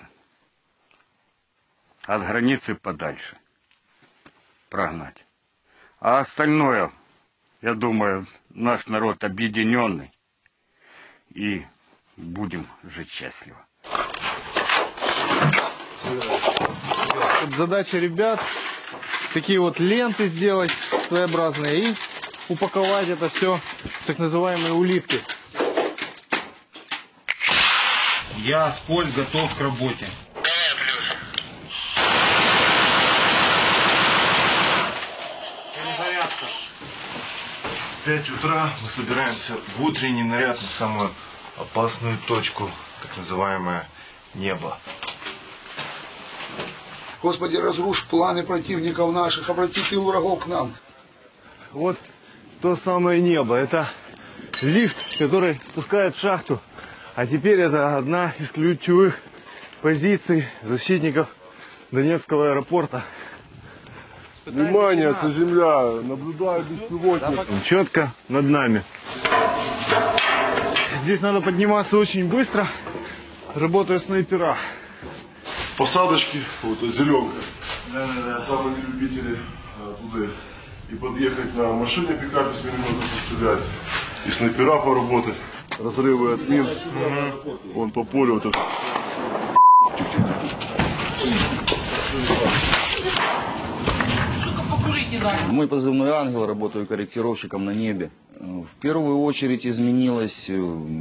От границы подальше. Прогнать. А остальное, я думаю, наш народ объединенный. И будем жить счастливо. Задача ребят такие вот ленты сделать своеобразные и упаковать это все в так называемые улитки. Я с Поль готов к работе. В пять утра мы собираемся в утренний наряд на самую опасную точку, так называемое небо. Господи, разрушь планы противников наших, обрати тыл врагов к нам. Вот то самое небо. Это лифт, который спускает в шахту. А теперь это одна из ключевых позиций защитников Донецкого аэропорта. Внимание, это земля. Наблюдаю беспилотник. Четко над нами. Здесь надо подниматься очень быстро. Работают снайпера. Посадочки, вот зеленка. Да, да, да. Там они любители туда и подъехать на машине пикапе с минометом пострелять, и снайпера поработать, разрывы от мин. Угу. Вон по полю вот это. Мой позывной «Ангел», работаю корректировщиком на небе. В первую очередь изменилась,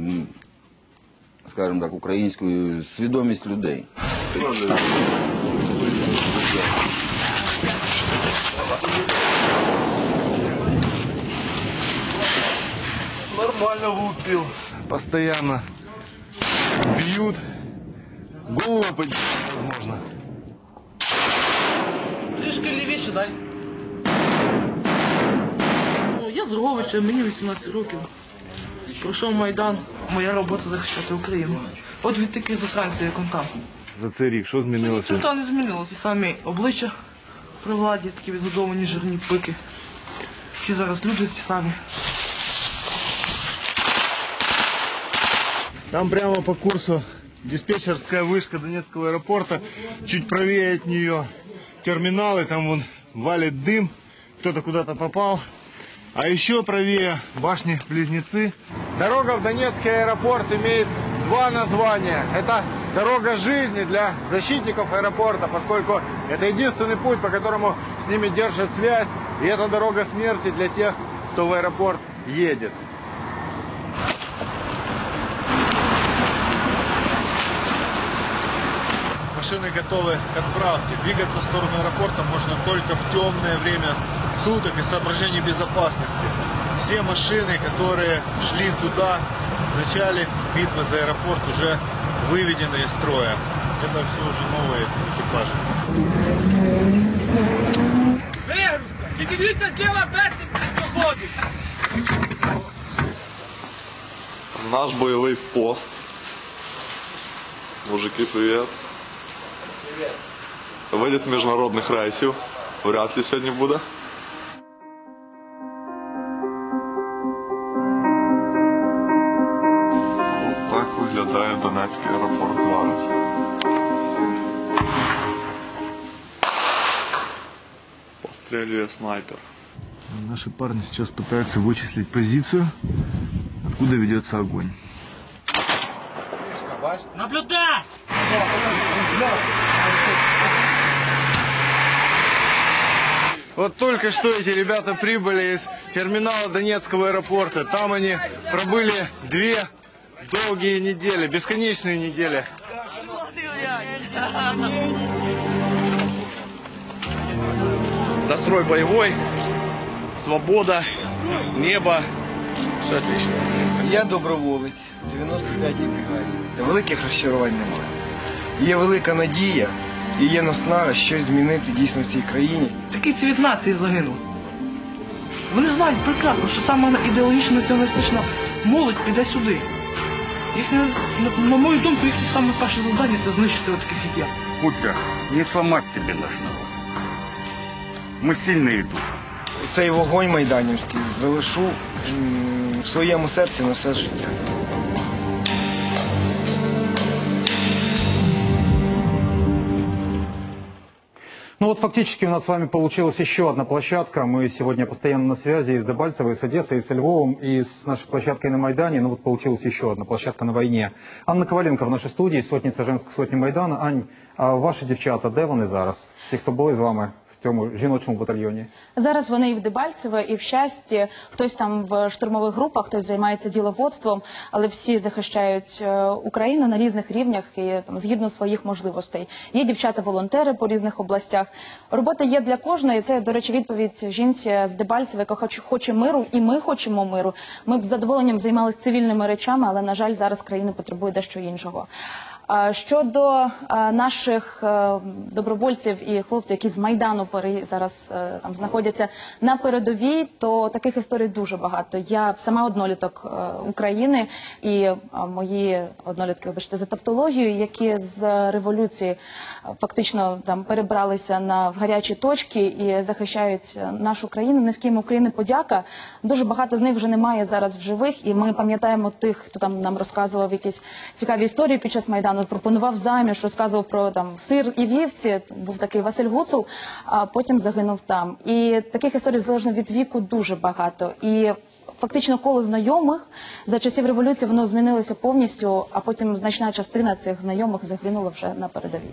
скажем так, українською свідомість людей. Нормально влупил. Постоянно бьют. Голову поднять невозможно. Трішки лівіше дай. Ну, я з Роговича, мені вісімнадцять років. Пройшов Майдан. Моя робота захищати Україну. От від таких засранців, як он там. За цей рік що змінилося? Нічого не змінилося. І самі обличчя при владі, такі відгодовані жирні пики. Ті зараз люди ті самі. Там прямо по курсу диспетчерская вышка Донецкого аэропорта. Чуть правее от нее терминалы, там вон валит дым. Кто-то куда-то попал. А еще правее башни-близнецы. Дорога в Донецкий аэропорт имеет два названия. Это дорога жизни для защитников аэропорта, поскольку это единственный путь, по которому с ними держат связь. И это дорога смерти для тех, кто в аэропорт едет. Машины готовы к отправке. Двигаться в сторону аэропорта можно только в темное время суток из соображений безопасности. Все машины, которые шли туда в начале битвы за аэропорт, уже выведены из строя. Это все уже новые экипажи. Наш боевой пост. Мужики, привет. Виліт міжнародних рейсів. Вряд ли сьогодні буде. Ось так виглядає Донецький аеропорт зараз. Пострілює снайпер. Наши парни сейчас пытаются вычислить позицию, откуда ведется огонь. Наблюдай! Вот только что эти ребята прибыли из терминала Донецкого аэропорта. Там они пробыли две долгие недели, бесконечные недели. Настрой боевой, свобода, небо. Все отлично. Я доброволець в дев'яносто п'ятій бригаді. Великих розчарувань немає. Є велика надія і є наснага щось змінити дійсно в цій країні. Такий цвіт нації загинув. Вони знають прекрасно, що саме ідеологічна націоналістична молодь піде сюди. Їхня, на мою думку, їхнє саме перше завдання – це знищити таких, як я. Путя, не сломать тебе наш народ. Ми сильні дух. Цей вогонь майданівський залишу в своєму серці на все життя. Ну вот фактически у нас с вами получилась еще одна площадка. Мы сегодня постоянно на связи и с Дебальцево, и с Одессой, и с Львовом, и с нашей площадкой на Майдане. Ну вот получилась еще одна площадка на войне. Анна Коваленко в нашей студии, сотниця женської сотні Майдана. Ань, а ваші дівчата, де вони зараз? Ті, хто були з вами в цьому жіночому батальйоні? Зараз вони і в Дебальцево, і в Щасті. Хтось там в штурмових групах, хтось займається діловодством, але всі захищають Україну на різних рівнях і там, згідно своїх можливостей. Є дівчата-волонтери по різних областях. Робота є для кожної. Це, до речі, відповідь жінці з Дебальцева, яка хоче, хоче миру, і ми хочемо миру. Ми б з задоволенням займалися цивільними речами, але, на жаль, зараз країна потребує дещо іншого. Щодо наших добровольців і хлопців, які з Майдану зараз там знаходяться на передовій, то таких історій дуже багато. Я сама одноліток України і мої однолітки, вибачте за тавтологію, які з революції фактично там перебралися на в гарячі точки і захищають нашу країну. Низьким України подяка. Дуже багато з них вже немає зараз в живих, і ми пам'ятаємо тих, хто там нам розказував якісь цікаві історії під час Майдану. Пропонував заміж, розказував про там сир і вівці, був такий Василь Гуцул, а потім загинув там. І таких історій, залежно від віку, дуже багато. І фактично коло знайомих за часів революції воно змінилося повністю, а потім значна частина цих знайомих загинула вже на передовій.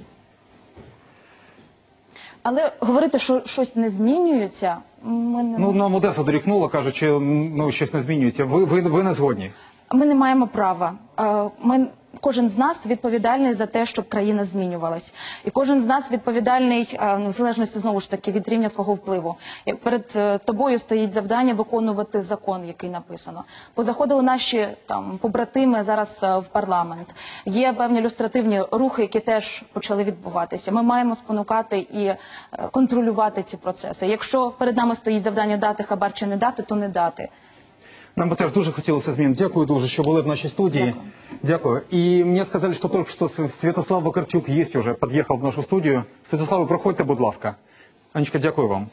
Але говорити, що щось не змінюється, ми не... Ну, нам Одеса дорікнула, кажучи, ну, щось не змінюється. Ви, ви, ви не згодні? Ми не маємо права. Ми... Кожен з нас відповідальний за те, щоб країна змінювалась. І кожен з нас відповідальний, в залежності, знову ж таки, від рівня свого впливу. Як перед тобою стоїть завдання виконувати закон, який написано. Позаходили наші там побратими зараз в парламент. Є певні люстративні рухи, які теж почали відбуватися. Ми маємо спонукати і контролювати ці процеси. Якщо перед нами стоїть завдання дати хабар чи не дати, то не дати. Нам бы теж дуже хотілося змін. Дякую дуже, що були в нашій студії. Дякую. Дякую. І мені сказали, що тільки що Святослав Вакарчук є вже, під'їхав в нашу студію. Святослав, проходьте, будь ласка. Анечка, дякую вам.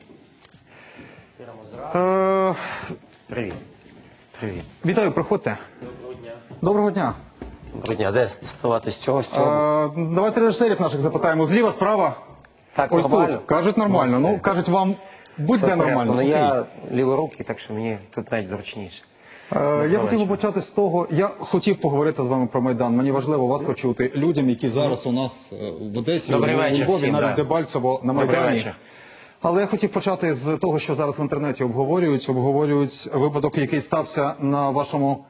Е... Привіт. Привіт. Вітаю, проходьте. Доброго дня. Доброго дня. Доброго дня. Де ставати з цього, з цього? Е... Давайте режисерів наших запитаємо. Зліва, справа? Так, ось нормально? тут. Кажуть нормально. Ну, кажуть вам, будь-де нормально. Ну, я ліворукий, так що мені тут навіть зручніше. Я хотів би почати з того, я хотів поговорити з вами про Майдан. Мені важливо вас почути людям, які зараз у нас в Одесі, у Львові, навіть Дебальцево, на Майдані. Але я хотів почати з того, що зараз в інтернеті обговорюють. Обговорюють випадок, який стався на вашому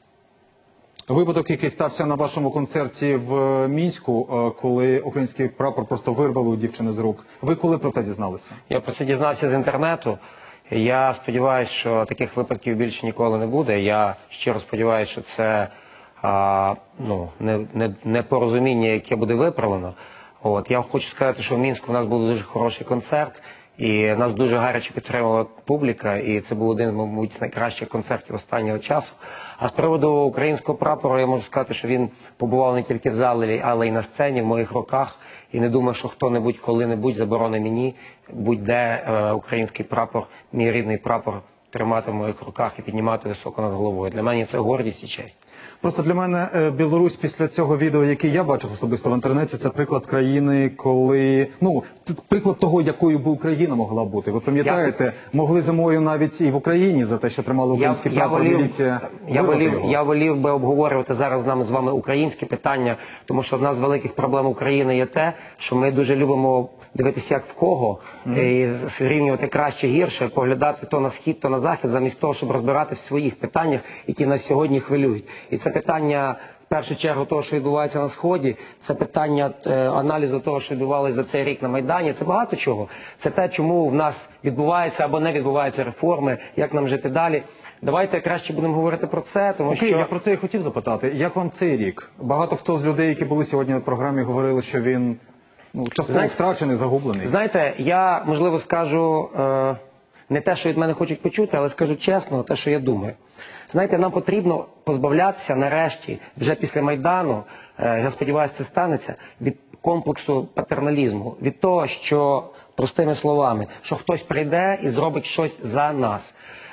випадок, який стався на вашому концерті в Мінську, коли український прапор просто вирвали у дівчини з рук. Ви коли про це дізналися? Я про це дізнався з інтернету. Я сподіваюся, що таких випадків більше ніколи не буде. Я щиро сподіваюся, що це а, ну, не, не, не порозуміння, яке буде виправлено. От. Я хочу сказати, що в Мінську у нас був дуже хороший концерт, і нас дуже гаряче підтримувала публіка, і це був один, мабуть, з найкращих концертів останнього часу. А з приводу українського прапору я можу сказати, що він побував не тільки в залі, але й на сцені, в моїх руках. І не думаю, що хто-небудь коли-небудь заборонить мені будь-де е, український прапор, мій рідний прапор, тримати в моїх руках і піднімати високо над головою. Для мене це гордість і честь. Просто для мене Білорусь після цього відео, яке я бачив особисто в інтернеті, це приклад країни, коли, ну, приклад того, якою би Україна могла бути. Ви пам'ятаєте, я... могли зимою навіть і в Україні за те, що тримали український я, прапор, я волів, міліція. Я волів, я волів би обговорювати зараз з нами з вами українські питання, тому що одна з великих проблем України є те, що ми дуже любимо дивитися як в кого, mm. і зрівнювати краще, гірше, поглядати то на схід, то на захід, замість того, щоб розбирати в своїх питаннях, які нас сьогодні хвилюють. І це питання, в першу чергу, того, що відбувається на Сході, це питання е, аналізу того, що відбувалося за цей рік на Майдані, це багато чого. Це те, чому в нас відбуваються або не відбуваються реформи, як нам жити далі. Давайте краще будемо говорити про це, тому Окей, що... я про це і хотів запитати. Як вам цей рік? Багато хто з людей, які були сьогодні на програмі, говорили, що він, ну, частково знаєте, втрачений, загублений. Знаєте, я, можливо, скажу е, не те, що від мене хочуть почути, але скажу чесно, те, що я думаю. Знаєте, нам потрібно позбавлятися нарешті, вже після Майдану, е, я сподіваюся, це станеться, від комплексу патерналізму, від того, що, простими словами, що хтось прийде і зробить щось за нас.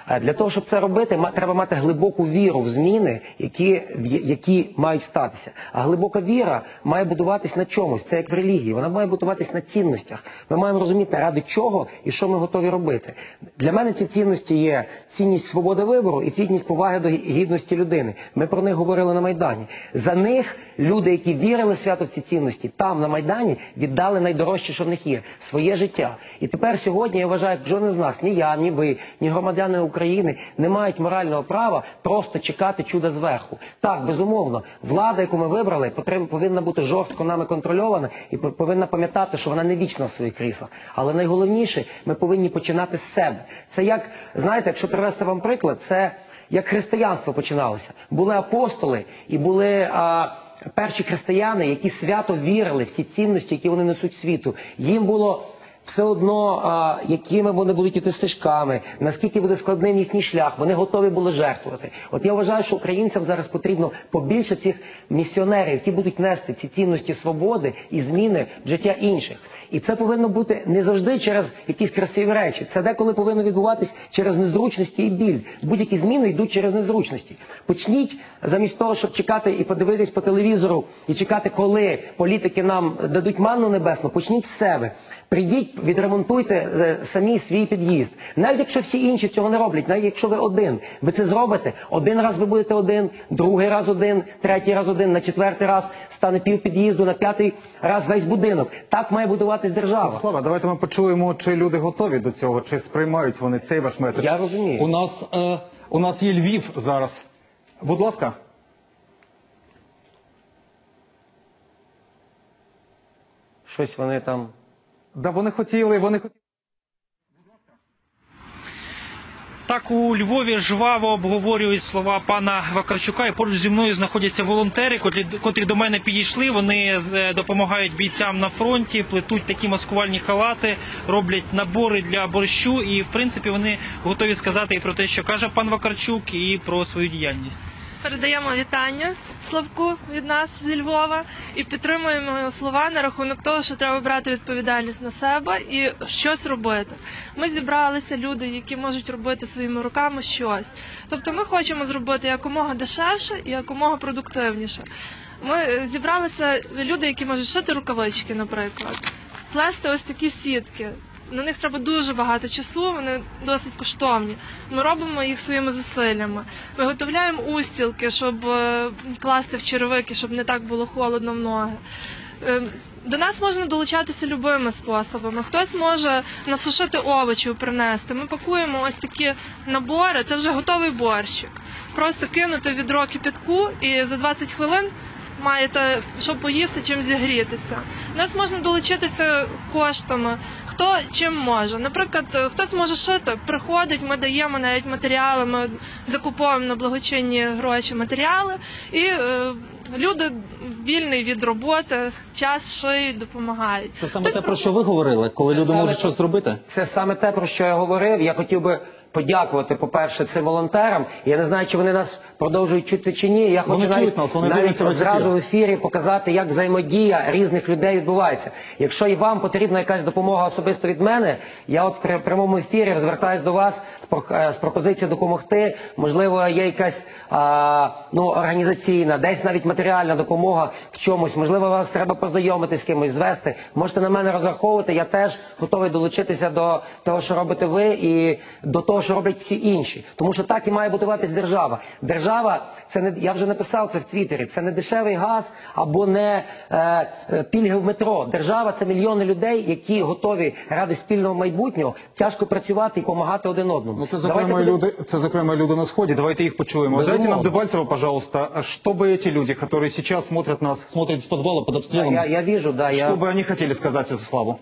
Для того, щоб це робити, треба мати глибоку віру в зміни, які, які мають статися. А глибока віра має будуватись на чомусь. Це як в релігії. Вона має будуватись на цінностях. Ми маємо розуміти, ради чого і що ми готові робити. Для мене ці цінності є цінність свободи вибору і цінність поваги до гідності людини. Ми про них говорили на Майдані. За них люди, які вірили свято в ці цінності, там, на Майдані, віддали найдорожче, що в них є – своє життя. І тепер сьогодні, я вважаю, жоден з нас, ні я, ні ви, ні громадяни України не мають морального права просто чекати чуда зверху. Так, безумовно, влада, яку ми вибрали, повинна бути жорстко нами контрольована і повинна пам'ятати, що вона не вічна в своїх кріслах. Але найголовніше, ми повинні починати з себе. Це як, знаєте, якщо привести вам приклад, це як християнство починалося. Були апостоли і були а, перші християни, які свято вірили в ті цінності, які вони несуть світу. Їм було все одно, а, якими вони будуть іти стежками, наскільки буде складним їхній шлях, вони готові були жертвувати. От я вважаю, що українцям зараз потрібно побільше цих місіонерів, які будуть нести ці цінності свободи і зміни в життя інших. І це повинно бути не завжди через якісь красиві речі. Це деколи повинно відбуватись через незручності і біль. Будь-які зміни йдуть через незручності. Почніть, замість того, щоб чекати і подивитись по телевізору, і чекати, коли політики нам дадуть манну небесну, почніть з себе. Прийдіть, відремонтуйте самі свій під'їзд. Навіть якщо всі інші цього не роблять, навіть якщо ви один, ви це зробите. Один раз ви будете один, другий раз один, третій раз один, на четвертий раз стане пів під'їзду, на п'ятий раз весь будинок. Так має будуватись держава. Слава, давайте ми почуємо, чи люди готові до цього, чи сприймають вони цей ваш меседж. Я розумію. У нас, е, у нас є Львів зараз. Будь ласка. Щось вони там... Да, вони хотіли, вони хотіли. Так, у Львові жваво обговорюють слова пана Вакарчука, і поруч зі мною знаходяться волонтери, котрі, котрі до мене підійшли. Вони допомагають бійцям на фронті, плетуть такі маскувальні халати, роблять набори для борщу, і, в принципі, вони готові сказати і про те, що каже пан Вакарчук, і про свою діяльність. Передаємо вітання Славку від нас зі Львова і підтримуємо його слова на рахунок того, що треба брати відповідальність на себе і щось робити. Ми зібралися люди, які можуть робити своїми руками щось. Тобто ми хочемо зробити якомога дешевше і якомога продуктивніше. Ми зібралися люди, які можуть шити рукавички, наприклад, плести ось такі сітки. На них треба дуже багато часу, вони досить коштовні. Ми робимо їх своїми зусиллями. Виготовляємо устілки, щоб класти в черевики, щоб не так було холодно в ноги. До нас можна долучатися любими способами. Хтось може насушити овочів, принести. Ми пакуємо ось такі набори, це вже готовий борщик. Просто кинути відро кипятку і за двадцять хвилин маєте, щоб поїсти, чим зігрітися. У нас можна долучитися коштами, хто чим може. Наприклад, хтось може шити, приходить, ми даємо навіть матеріали, ми закуповуємо на благочинні гроші матеріали, і е, люди вільний від роботи, час шиють, допомагають. Це саме те, про що ви говорили, коли люди можуть щось зробити? Це саме те, про що я говорив. Я хотів би подякувати, по-перше, цим волонтерам. Я не знаю, чи вони нас продовжують чути чи ні. Я хочу навіть, нас, навіть одразу в ефірі показати, як взаємодія різних людей відбувається. Якщо і вам потрібна якась допомога особисто від мене, я от в прямому ефірі звертаюсь до вас з пропозицією допомогти. Можливо, є якась а, ну, організаційна, десь навіть матеріальна допомога в чомусь. Можливо, вас треба познайомити з кимось, звести. Можете на мене розраховувати. Я теж готовий долучитися до того, що робите ви, і до того, що роблять всі інші. Тому що так і має будуватись держава. Держава, це не, я вже написав це в Твіттері, це не дешевий газ або не е, пільги в метро. Держава – це мільйони людей, які готові ради спільного майбутнього тяжко працювати і допомагати один одному. Ну, це, зокрема, люди, це, зокрема, люди на Сході. Давайте їх почуємо. Безумовно. Дайте нам Дебальцева, пожалуйста, что бы эти люди, которые сейчас смотрят нас, смотрят из подвала под обстрелом, я, я вижу, да, что я... бы они хотели сказать за Славу?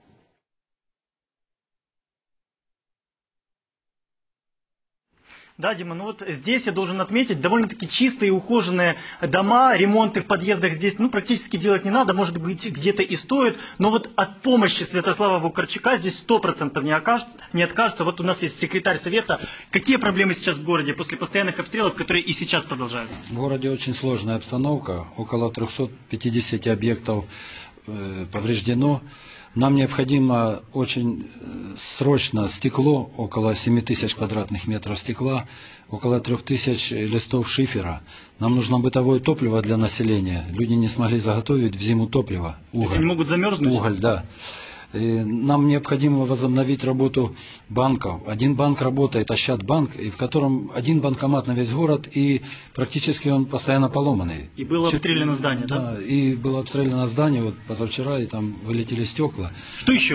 Да, Дима, ну вот здесь я должен отметить, довольно-таки чистые и ухоженные дома, ремонты в подъездах здесь, ну, практически делать не надо, может быть, где-то и стоит, но вот от помощи Святослава Вакарчука здесь сто процентов не окажется, не откажется. Вот у нас есть секретарь совета. Какие проблемы сейчас в городе после постоянных обстрелов, которые и сейчас продолжаются? В городе очень сложная обстановка, около трёхсот пятидесяти объектов э, повреждено. Нам необходимо очень срочно стекло, около семи тысяч квадратных метров стекла, около трех тысяч листов шифера. Нам нужно бытовое топливо для населения. Люди не смогли заготовить в зиму топливо. Уголь. Они могут замерзнуть? Уголь, да. И нам необходимо возобновить работу банков. Один банк работает, Ощадбанк, и в котором один банкомат на весь город, и практически он постоянно поломанный. И было обстреляно здание, да? Да, и было обстреляно здание вот позавчера, и там вылетели стекла. Что еще?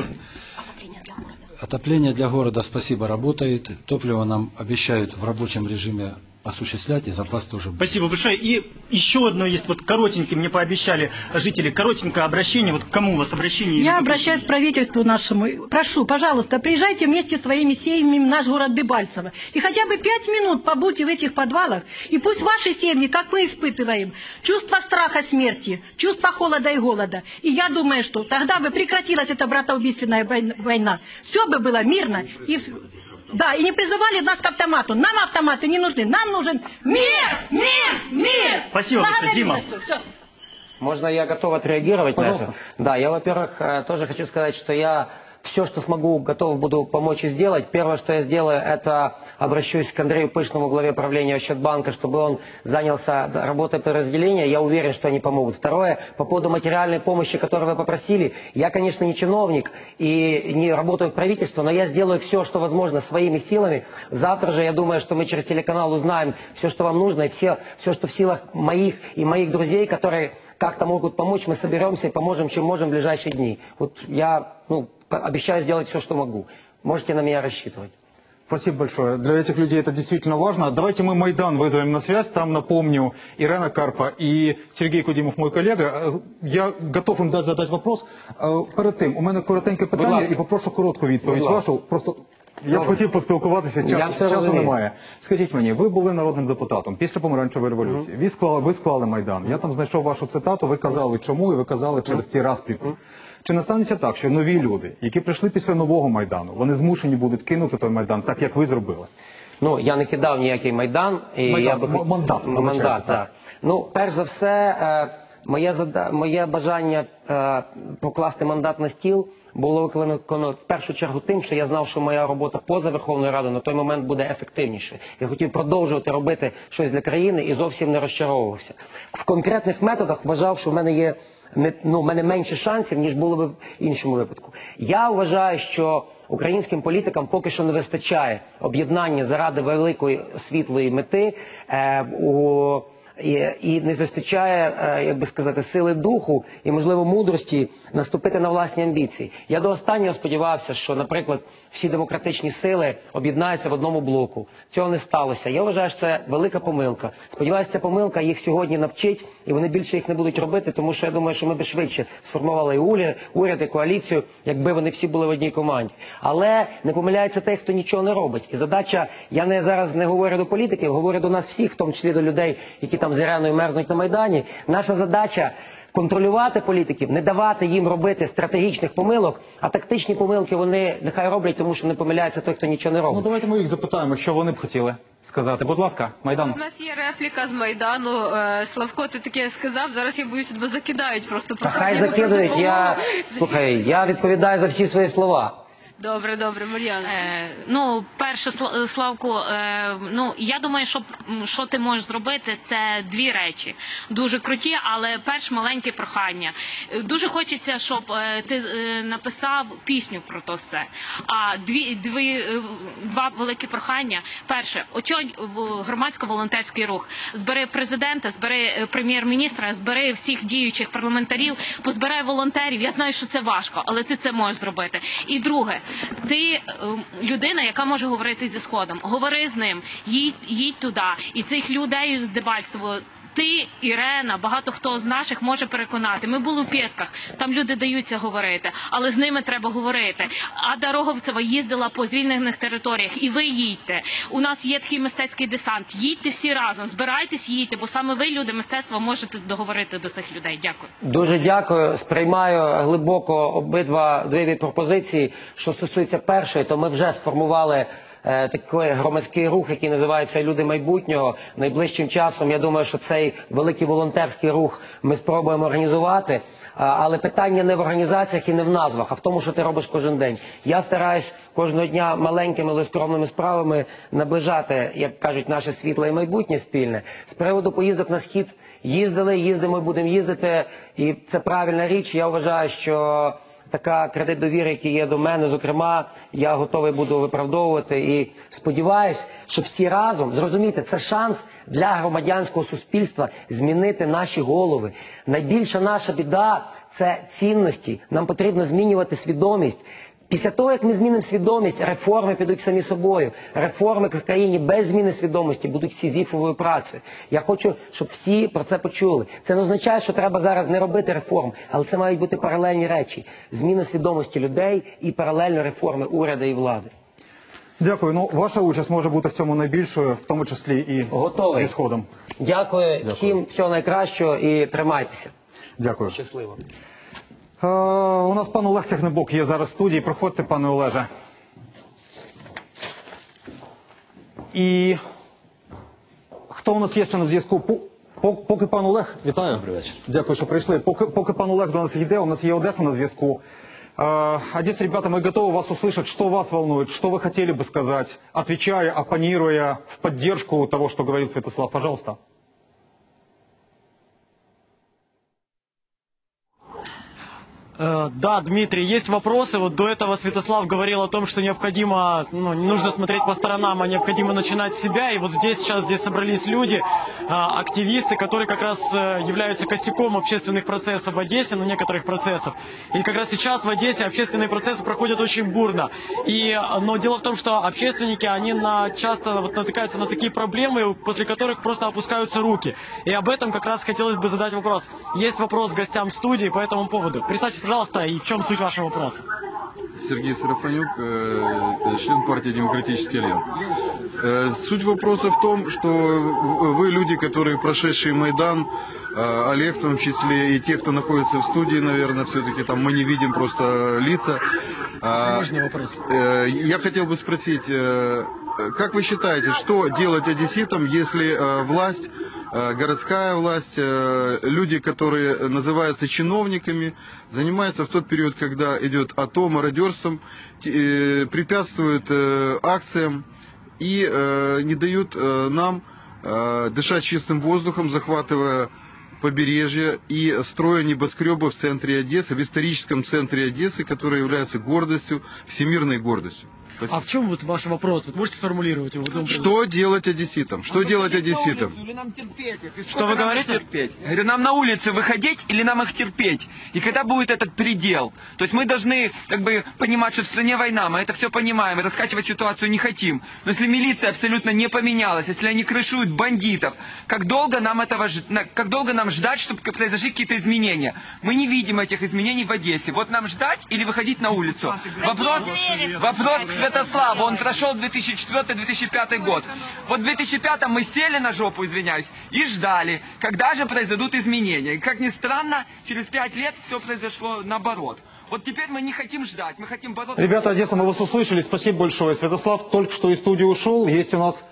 Отопление для города, спасибо, работает. Топливо нам обещают в рабочем режиме осуществлять, и запас тоже будет. Спасибо большое. И еще одно есть, вот коротенькое, мне пообещали жители, коротенькое обращение, вот к кому у вас обращение? Я обращаюсь к правительству нашему. Прошу, пожалуйста, приезжайте вместе с своими семьями в наш город Дебальцево. И хотя бы пять минут побудьте в этих подвалах, и пусть ваши семьи, как мы испытываем, чувство страха смерти, чувство холода и голода. И я думаю, что тогда бы прекратилась эта братоубийственная война. Все бы было мирно. И... Да, и не призывали нас к автомату. Нам автоматы не нужны. Нам нужен мир, мир, мир. Спасибо большое, Дима. Можно я готов отреагировать Пожалуйста. на это? Да, я, во-первых, тоже хочу сказать, что я все, что смогу, готов буду помочь и сделать. Первое, что я сделаю, это обращусь к Андрею Пышному, главе правления Ощадбанка, чтобы он занялся работой подразделения. Я уверен, что они помогут. Второе, по поводу материальной помощи, которую вы попросили. Я, конечно, не чиновник и не работаю в правительстве, но я сделаю все, что возможно, своими силами. Завтра же, я думаю, что мы через телеканал узнаем все, что вам нужно, и все, все что в силах моих и моих друзей, которые как-то могут помочь, мы соберемся и поможем, чем можем в ближайшие дни. Вот я, ну, обещаю сделать все, что могу. Можете на меня рассчитывать. Спасибо большое. Для этих людей это действительно важно. Давайте мы Майдан вызовем на связь. Там, напомню, Ирена Карпа и Сергій Кудімов, мой коллега. Я готов їм дати задати вопрос. Перед тим, у мене коротеньке питання і попрошу коротку відповідь вашу. Просто я б хотів поспілкуватися, час, часу немає. Скажіть мені, ви були народним депутатом після помаранчевої революції. Ви склали, ви склали Майдан. Я там знайшов вашу цитату, ви казали чому, і ви казали через ці розпріпи. Чи не станеться так, що нові люди, які прийшли після нового Майдану, вони змушені будуть кинути той Майдан, так як ви зробили? Ну, я не кидав ніякий Майдан. І Майдан, я би... Мандат. Мандат, так. так. Ну, перш за все, моє, зада... моє бажання покласти мандат на стіл було викликано в першу чергу тим, що я знав, що моя робота поза Верховною Радою на той момент буде ефективніше. Я хотів продовжувати робити щось для країни і зовсім не розчаровувався. В конкретних методах вважав, що в мене є ну, в мене менше шансів, ніж було б в іншому випадку. Я вважаю, що українським політикам поки що не вистачає об'єднання заради великої світлої мети е, у І, і не вистачає, як би сказати, сили духу і, можливо, мудрості наступити на власні амбіції. Я до останнього сподівався, що, наприклад, всі демократичні сили об'єднаються в одному блоку. Цього не сталося. Я вважаю, що це велика помилка. Сподіваюся, ця помилка їх сьогодні навчить, і вони більше їх не будуть робити, тому що я думаю, що ми б швидше сформували і уряд, уряд, і коаліцію, якби вони всі були в одній команді. Але не помиляється той, хто нічого не робить. І задача, я не зараз не говорю до політиків, говорю до нас всіх, в тому числі до людей, які там з Іреною мерзнуть на Майдані. Наша задача контролювати політиків, не давати їм робити стратегічних помилок, а тактичні помилки вони нехай роблять, тому що не помиляється той, хто нічого не робить. Ну давайте ми їх запитаємо, що вони б хотіли сказати. Будь ласка, Майдан. У нас є репліка з Майдану. Славко, ти таке сказав, зараз я боюся, тебе закидають просто. Та хай закидують, я, слухай, я відповідаю за всі свої слова. Добре, добре, Мар'яна. Е, ну, перше, Славко, е, ну, я думаю, що, що ти можеш зробити, це дві речі. Дуже круті, але перш маленьке прохання. Дуже хочеться, щоб е, ти е, написав пісню про то все. А дві, дві, е, два великі прохання. Перше, очоль громадсько-волонтерський рух. Збери президента, збери прем'єр-міністра, збери всіх діючих парламентарів, позбирай волонтерів. Я знаю, що це важко, але ти це можеш зробити. І друге, ти людина, яка може говорити зі Сходом. Говори з ним, їдь, їдь туди. І цих людей з Дебальцево, ти, Ірена, багато хто з наших може переконати. Ми були в Пєсках, там люди даються говорити, але з ними треба говорити. Ада Роговцева їздила по звільнених територіях, і ви їдьте. У нас є такий мистецький десант. Їдьте всі разом, збирайтесь, їдьте, бо саме ви, люди мистецтва, можете договорити до цих людей. Дякую. Дуже дякую. Сприймаю глибоко обидва дві пропозиції. Що стосується першої, то ми вже сформували такий громадський рух, який називається «Люди майбутнього». Найближчим часом, я думаю, що цей великий волонтерський рух ми спробуємо організувати. але питання не в організаціях і не в назвах, а в тому, що ти робиш кожен день. Я стараюсь кожного дня маленькими, але скромними справами наближати, як кажуть, наше світле і майбутнє спільне. З приводу поїздок на Схід їздили, їздимо і будемо їздити, і це правильна річ. Я вважаю, що така кредит довіри, який є до мене, зокрема, я готовий буду виправдовувати і сподіваюсь, що всі разом, зрозумійте, це шанс для громадянського суспільства змінити наші голови. Найбільша наша біда – це цінності. Нам потрібно змінювати свідомість. Після того, як ми змінимо свідомість, реформи підуть самі собою. Реформи в країні без зміни свідомості будуть сізіфовою працею. Я хочу, щоб всі про це почули. Це не означає, що треба зараз не робити реформ, але це мають бути паралельні речі. Зміна свідомості людей і паралельно реформи уряду і влади. Дякую. Ну, ваша участь може бути в цьому найбільшою, в тому числі і Готовий. зі Сходом. Дякую, Дякую всім всього найкращого і тримайтеся. Дякую. Щасливо. Е, у нас пан Олег Тягнебок є зараз в студії. Проходьте, пане Олеже. І хто у нас є ще на зв'язку? Поки пан Олег... Вітаю. Добрий вечір. Дякую, що прийшли. Поки, поки пан Олег до нас йде, у нас є Одеса на зв'язку. Одесса, ребята, мы готовы вас услышать, что вас волнует, что вы хотели бы сказать, отвечая, оппонируя в поддержку того, что говорит Святослав. Пожалуйста. Да, Дмитрий, есть вопросы. Вот до этого Святослав говорил о том, что необходимо, ну, не нужно смотреть по сторонам, а необходимо начинать с себя. И вот здесь сейчас здесь собрались люди, активисты, которые как раз являются костяком общественных процессов в Одессе, ну, некоторых процессов. И как раз сейчас в Одессе общественные процессы проходят очень бурно. И, но дело в том, что общественники, они на, часто вот натыкаются на такие проблемы, после которых просто опускаются руки. И об этом как раз хотелось бы задать вопрос. Есть вопрос гостям студии по этому поводу. Представьтесь, пожалуйста, и в чем суть вашего вопроса? Сергей Сарафанюк, член партии «Демократический Альянс». Суть вопроса в том, что вы люди, которые прошедшие Майдан, Олег в том числе, и те, кто находится в студии, наверное, все-таки там мы не видим просто лица. Можно вопрос? Я хотел бы спросить, как вы считаете, что делать одесситам, если власть, городская власть, люди, которые называются чиновниками, занимаются в тот период, когда идет АТО, мародерством, препятствуют акциям и не дают нам дышать чистым воздухом, захватывая побережье и строя небоскребы в центре Одессы, в историческом центре Одессы, который является гордостью, всемирной гордостью. Спасибо. А в чем вот ваш вопрос? Вы можете сформулировать его? Что делать одесситам? Что нам делать одесситам? Или нам терпеть? Что вы говорите? Терпеть? Я говорю, нам на улице выходить или нам их терпеть? И когда будет этот предел? То есть мы должны как бы понимать, что в стране война, мы это все понимаем, раскачивать ситуацию не хотим. Но если милиция абсолютно не поменялась, если они крышуют бандитов, как долго нам этого, как долго нам ждать, чтобы произошли какие-то изменения? Мы не видим этих изменений в Одессе. Вот нам ждать или выходить на улицу? Вопрос, вопрос к Святославу, он прошел две тысячи четвёртый — две тысячи пятый год. Вот в две тысячи пятом мы сели на жопу, извиняюсь, и ждали, когда же произойдут изменения. И как ни странно, через пять лет все произошло наоборот. Вот теперь мы не хотим ждать, мы хотим бороться. Ребята, Одесса, мы вас услышали, спасибо большое. Святослав только что из студии ушел, есть у нас...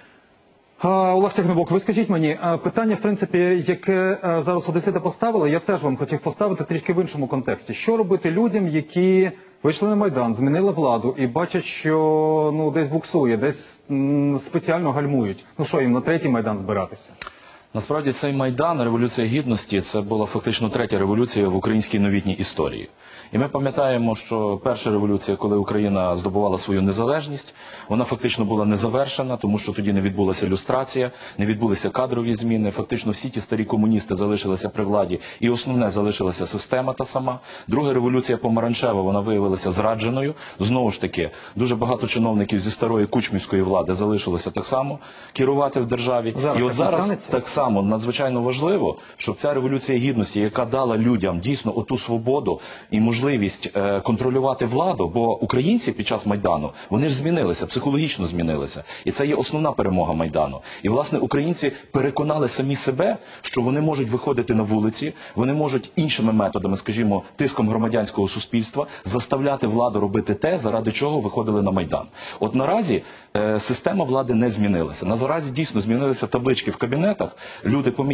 Олег Тягнебок, ви скажіть мені, питання, в принципі, яке зараз одесити поставили, я теж вам хотів поставити трішки в іншому контексті. Що робити людям, які вийшли на Майдан, змінили владу і бачать, що ну, десь буксує, десь м, спеціально гальмують? Ну що, їм на третій Майдан збиратися? Насправді цей Майдан, Революція Гідності, це була фактично третя революція в українській новітній історії. І ми пам'ятаємо, що перша революція, коли Україна здобувала свою незалежність, вона фактично була не завершена, тому що тоді не відбулася люстрація, не відбулися кадрові зміни, фактично всі ті старі комуністи залишилися при владі, і основне залишилася система та сама. Друга революція помаранчева, вона виявилася зрадженою. Знову ж таки, дуже багато чиновників зі старої кучмівської влади залишилося так само керувати в державі. Зараз і от зараз станеться? так само надзвичайно важливо, щоб ця революція гідності, яка дала людям дійсно оту свободу і можливість можливість е, контролювати владу, бо українці під час Майдану, вони ж змінилися, психологічно змінилися. І це є основна перемога Майдану. І, власне, українці переконали самі себе, що вони можуть виходити на вулиці, вони можуть іншими методами, скажімо, тиском громадянського суспільства, заставляти владу робити те, заради чого виходили на Майдан. От наразі е, система влади не змінилася. Наразі дійсно змінилися таблички в кабінетах, люди помітили,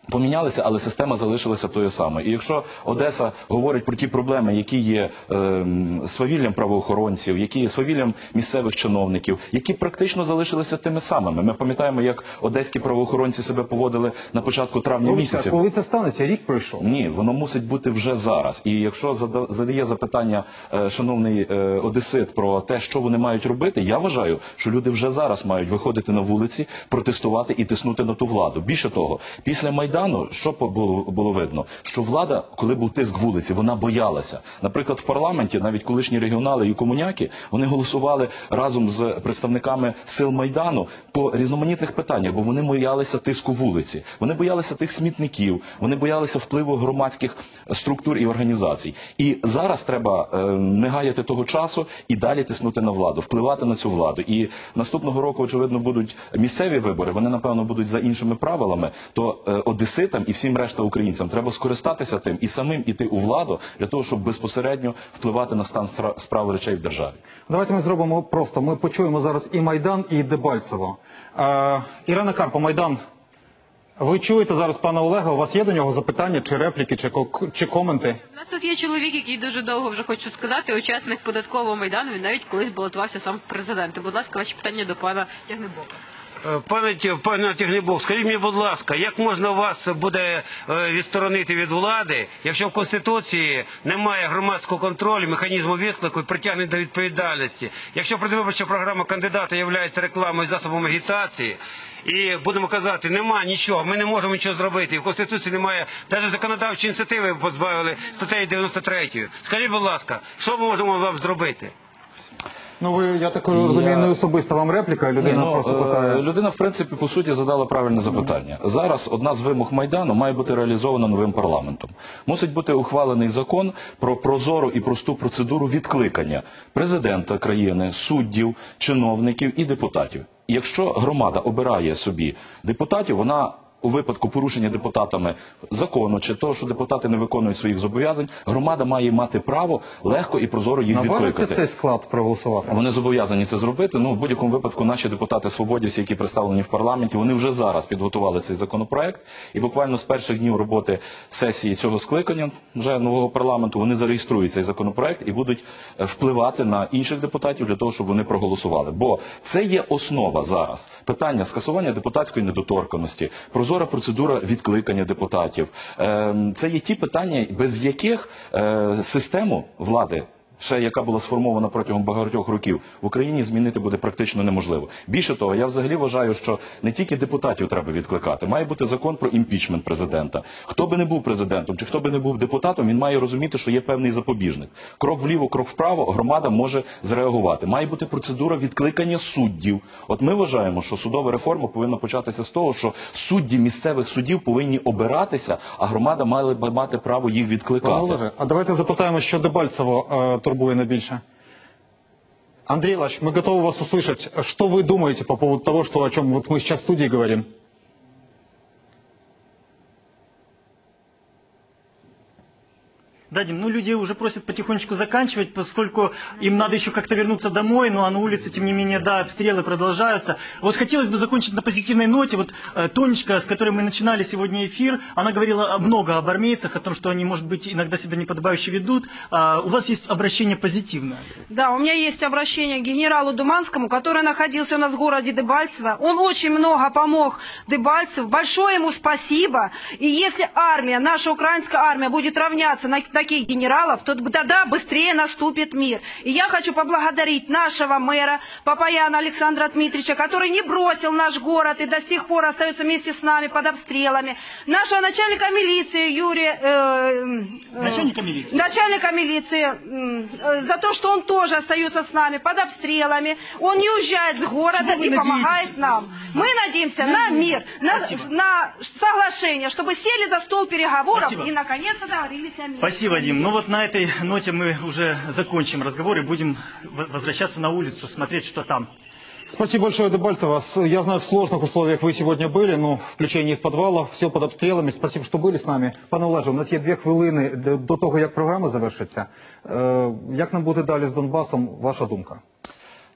помінялися, але система залишилася тою самою. І якщо Одеса говорить про ті проблеми, які є е, свавіллям правоохоронців, які є свавіллям місцевих чиновників, які практично залишилися тими самими. Ми пам'ятаємо, як одеські правоохоронці себе поводили на початку травня місяця. Коли це станеться? Рік пройшов? Ні, воно мусить бути вже зараз. І якщо задає запитання е, шановний е, одесит про те, що вони мають робити, я вважаю, що люди вже зараз мають виходити на вулиці, протестувати і тиснути на ту владу. Більше того, після Майдану що було, було видно? Що влада, коли був тиск вулиці, вона боялася. Наприклад, в парламенті навіть колишні регіонали і комуняки, вони голосували разом з представниками сил Майдану по різноманітних питаннях, бо вони боялися тиску вулиці. Вони боялися тих смітників, вони боялися впливу громадських структур і організацій. І зараз треба е, не гаяти того часу і далі тиснути на владу, впливати на цю владу. І наступного року, очевидно, будуть місцеві вибори, вони, напевно, будуть за іншими правилами, то е, одеситам і всім решта українцям треба скористатися тим і самим іти у владу для того, щоб безпосередньо впливати на стан справ речей в державі. Давайте ми зробимо просто. Ми почуємо зараз і Майдан, і Дебальцево. Е, Ірина Карпо, Майдан. Ви чуєте зараз пана Олега? У вас є до нього запитання, чи репліки, чи, чи коменти? У нас тут є чоловік, який дуже довго, вже хочу сказати, учасник податкового Майдану, він навіть колись балотувався сам в президенти. Будь ласка, ваші питання до пана Тягнебока. Пане, пане Тягнебок, скажіть мені, будь ласка, як можна вас буде відсторонити від влади, якщо в Конституції немає громадського контролю, механізму відклику і притягнення до відповідальності? Якщо предвиборча програма кандидата є рекламою, засобом агітації, і будемо казати, нема нічого, ми не можемо нічого зробити, і в Конституції немає, навіть законодавчої ініціативи позбавили статтею дев'яносто третьою. Скажіть, будь ласка, що ми можемо вам зробити? Ну, ви, я так розумію, я... не особисто вам репліка, людина Ні, ну, просто питає. Людина, в принципі, по суті, задала правильне запитання. Зараз одна з вимог Майдану має бути реалізована новим парламентом. Мусить бути ухвалений закон про прозору і просту процедуру відкликання президента країни, суддів, чиновників і депутатів. І якщо громада обирає собі депутатів, вона у випадку порушення депутатами закону чи того, що депутати не виконують своїх зобов'язань, громада має мати право легко і прозоро їх відкликати. Наважиться цей склад проголосувати? Вони зобов'язані це зробити. Ну, в будь-якому випадку наші депутати-свободівці, які представлені в парламенті, вони вже зараз підготували цей законопроект. І буквально з перших днів роботи сесії цього скликання вже нового парламенту вони зареєструють цей законопроект і будуть впливати на інших депутатів для того, щоб вони проголосували. Бо це є основа зараз. Питання скасування депутатської недоторканності, прозорої прозора процедура відкликання депутатів. Це є ті питання, без яких систему влади, ще яка була сформована протягом багатьох років, в Україні змінити буде практично неможливо. Більше того, я взагалі вважаю, що не тільки депутатів треба відкликати, має бути закон про імпічмент президента. Хто би не був президентом, чи хто би не був депутатом, він має розуміти, що є певний запобіжник. Крок вліво, крок вправо, громада може зреагувати. Має бути процедура відкликання суддів. От ми вважаємо, що судова реформа повинна початися з того, що судді місцевих судів повинні обиратися, а громада має мати право їх відкликати. Пане Олеже, а давайте запитаємо, що Дебальцево е, турбує найбільше. Андрей Ильич, мы готовы вас услышать. Что вы думаете по поводу того, что, о чем вот мы сейчас в студии говорим? Да, Дим, ну люди уже просят потихонечку заканчивать, поскольку им надо еще как-то вернуться домой, ну а на улице, тем не менее, да, обстрелы продолжаются. Вот хотелось бы закончить на позитивной ноте. Вот э, Тонечка, с которой мы начинали сегодня эфир, она говорила много об армейцах, о том, что они, может быть, иногда себя неподобающе ведут. А у вас есть обращение позитивное? Да, у меня есть обращение к генералу Думанскому, который находился у нас в городе Дебальцево. Он очень много помог Дебальцеву. Большое ему спасибо. И если армия, наша украинская армия будет равняться на таких генералов, то тогда быстрее наступит мир. И я хочу поблагодарить нашего мэра Папаяна Александра Дмитриевича, который не бросил наш город и до сих пор остается вместе с нами под обстрелами. Нашего начальника милиции Юрия... Э, э, начальника милиции. Начальника милиции э, за то, что он тоже остается с нами под обстрелами. Он не уезжает с города и помогает нам. Мы надеемся на мир, на, на соглашение, чтобы сели за стол переговоров. Спасибо. И наконец-то договорились о мире. Спасибо, Вадим. Ну вот на этой ноте мы уже закончим разговор и будем возвращаться на улицу, смотреть, что там. Спасибо большое, Дебальцево. Я знаю, в сложных условиях вы сегодня были, но включение из подвала, все под обстрелами. Спасибо, що були з нами. Пане Олеже, у нас є дві хвилини до того, як програма завершиться. Як нам буде далі з Донбасом, ваша думка?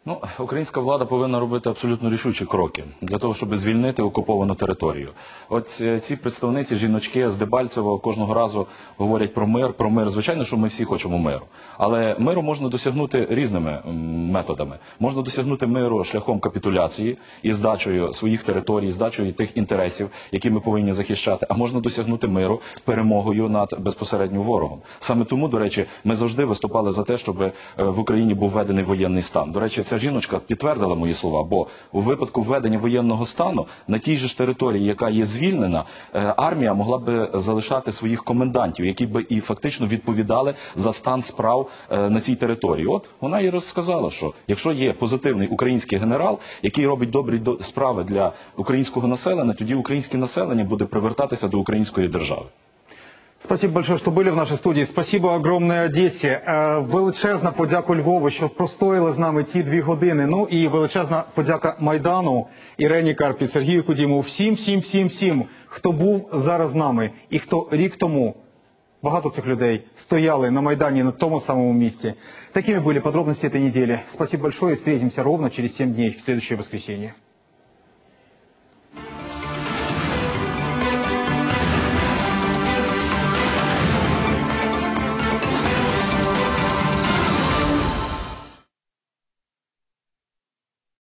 Ну, українська влада повинна робити абсолютно рішучі кроки для того, щоб звільнити окуповану територію. От ці представниці, жіночки з Дебальцево кожного разу говорять про мир, про мир. Звичайно, що ми всі хочемо миру. Але миру можна досягнути різними методами. Можна досягнути миру шляхом капітуляції і здачею своїх територій, здачею тих інтересів, які ми повинні захищати. А можна досягнути миру перемогою над безпосередньо ворогом. Саме тому, до речі, ми завжди виступали за те, щоб в Україні був введений воєнний стан. До речі, ця жіночка підтвердила мої слова, бо у випадку введення воєнного стану на тій же ж території, яка є звільнена, армія могла б залишати своїх комендантів, які б і фактично відповідали за стан справ на цій території. От вона і розказала, що якщо є позитивний український генерал, який робить добрі справи для українського населення, тоді українське населення буде привертатися до української держави. Спасибо большое, что были в нашей студии. Спасибо огромне Одесі. Величезна подяка Львову, що простояли з нами ці дві години. Ну і величезна подяка Майдану, Ірені Карпі, Сергію Кудімову, всім, всім, всім, всім, хто був зараз з нами і хто рік тому, багато цих людей, стояли на Майдані на тому самому місці. Такими были подробности этой недели. Спасибо большое и встретимся ровно через семь дней в следующее воскресенье.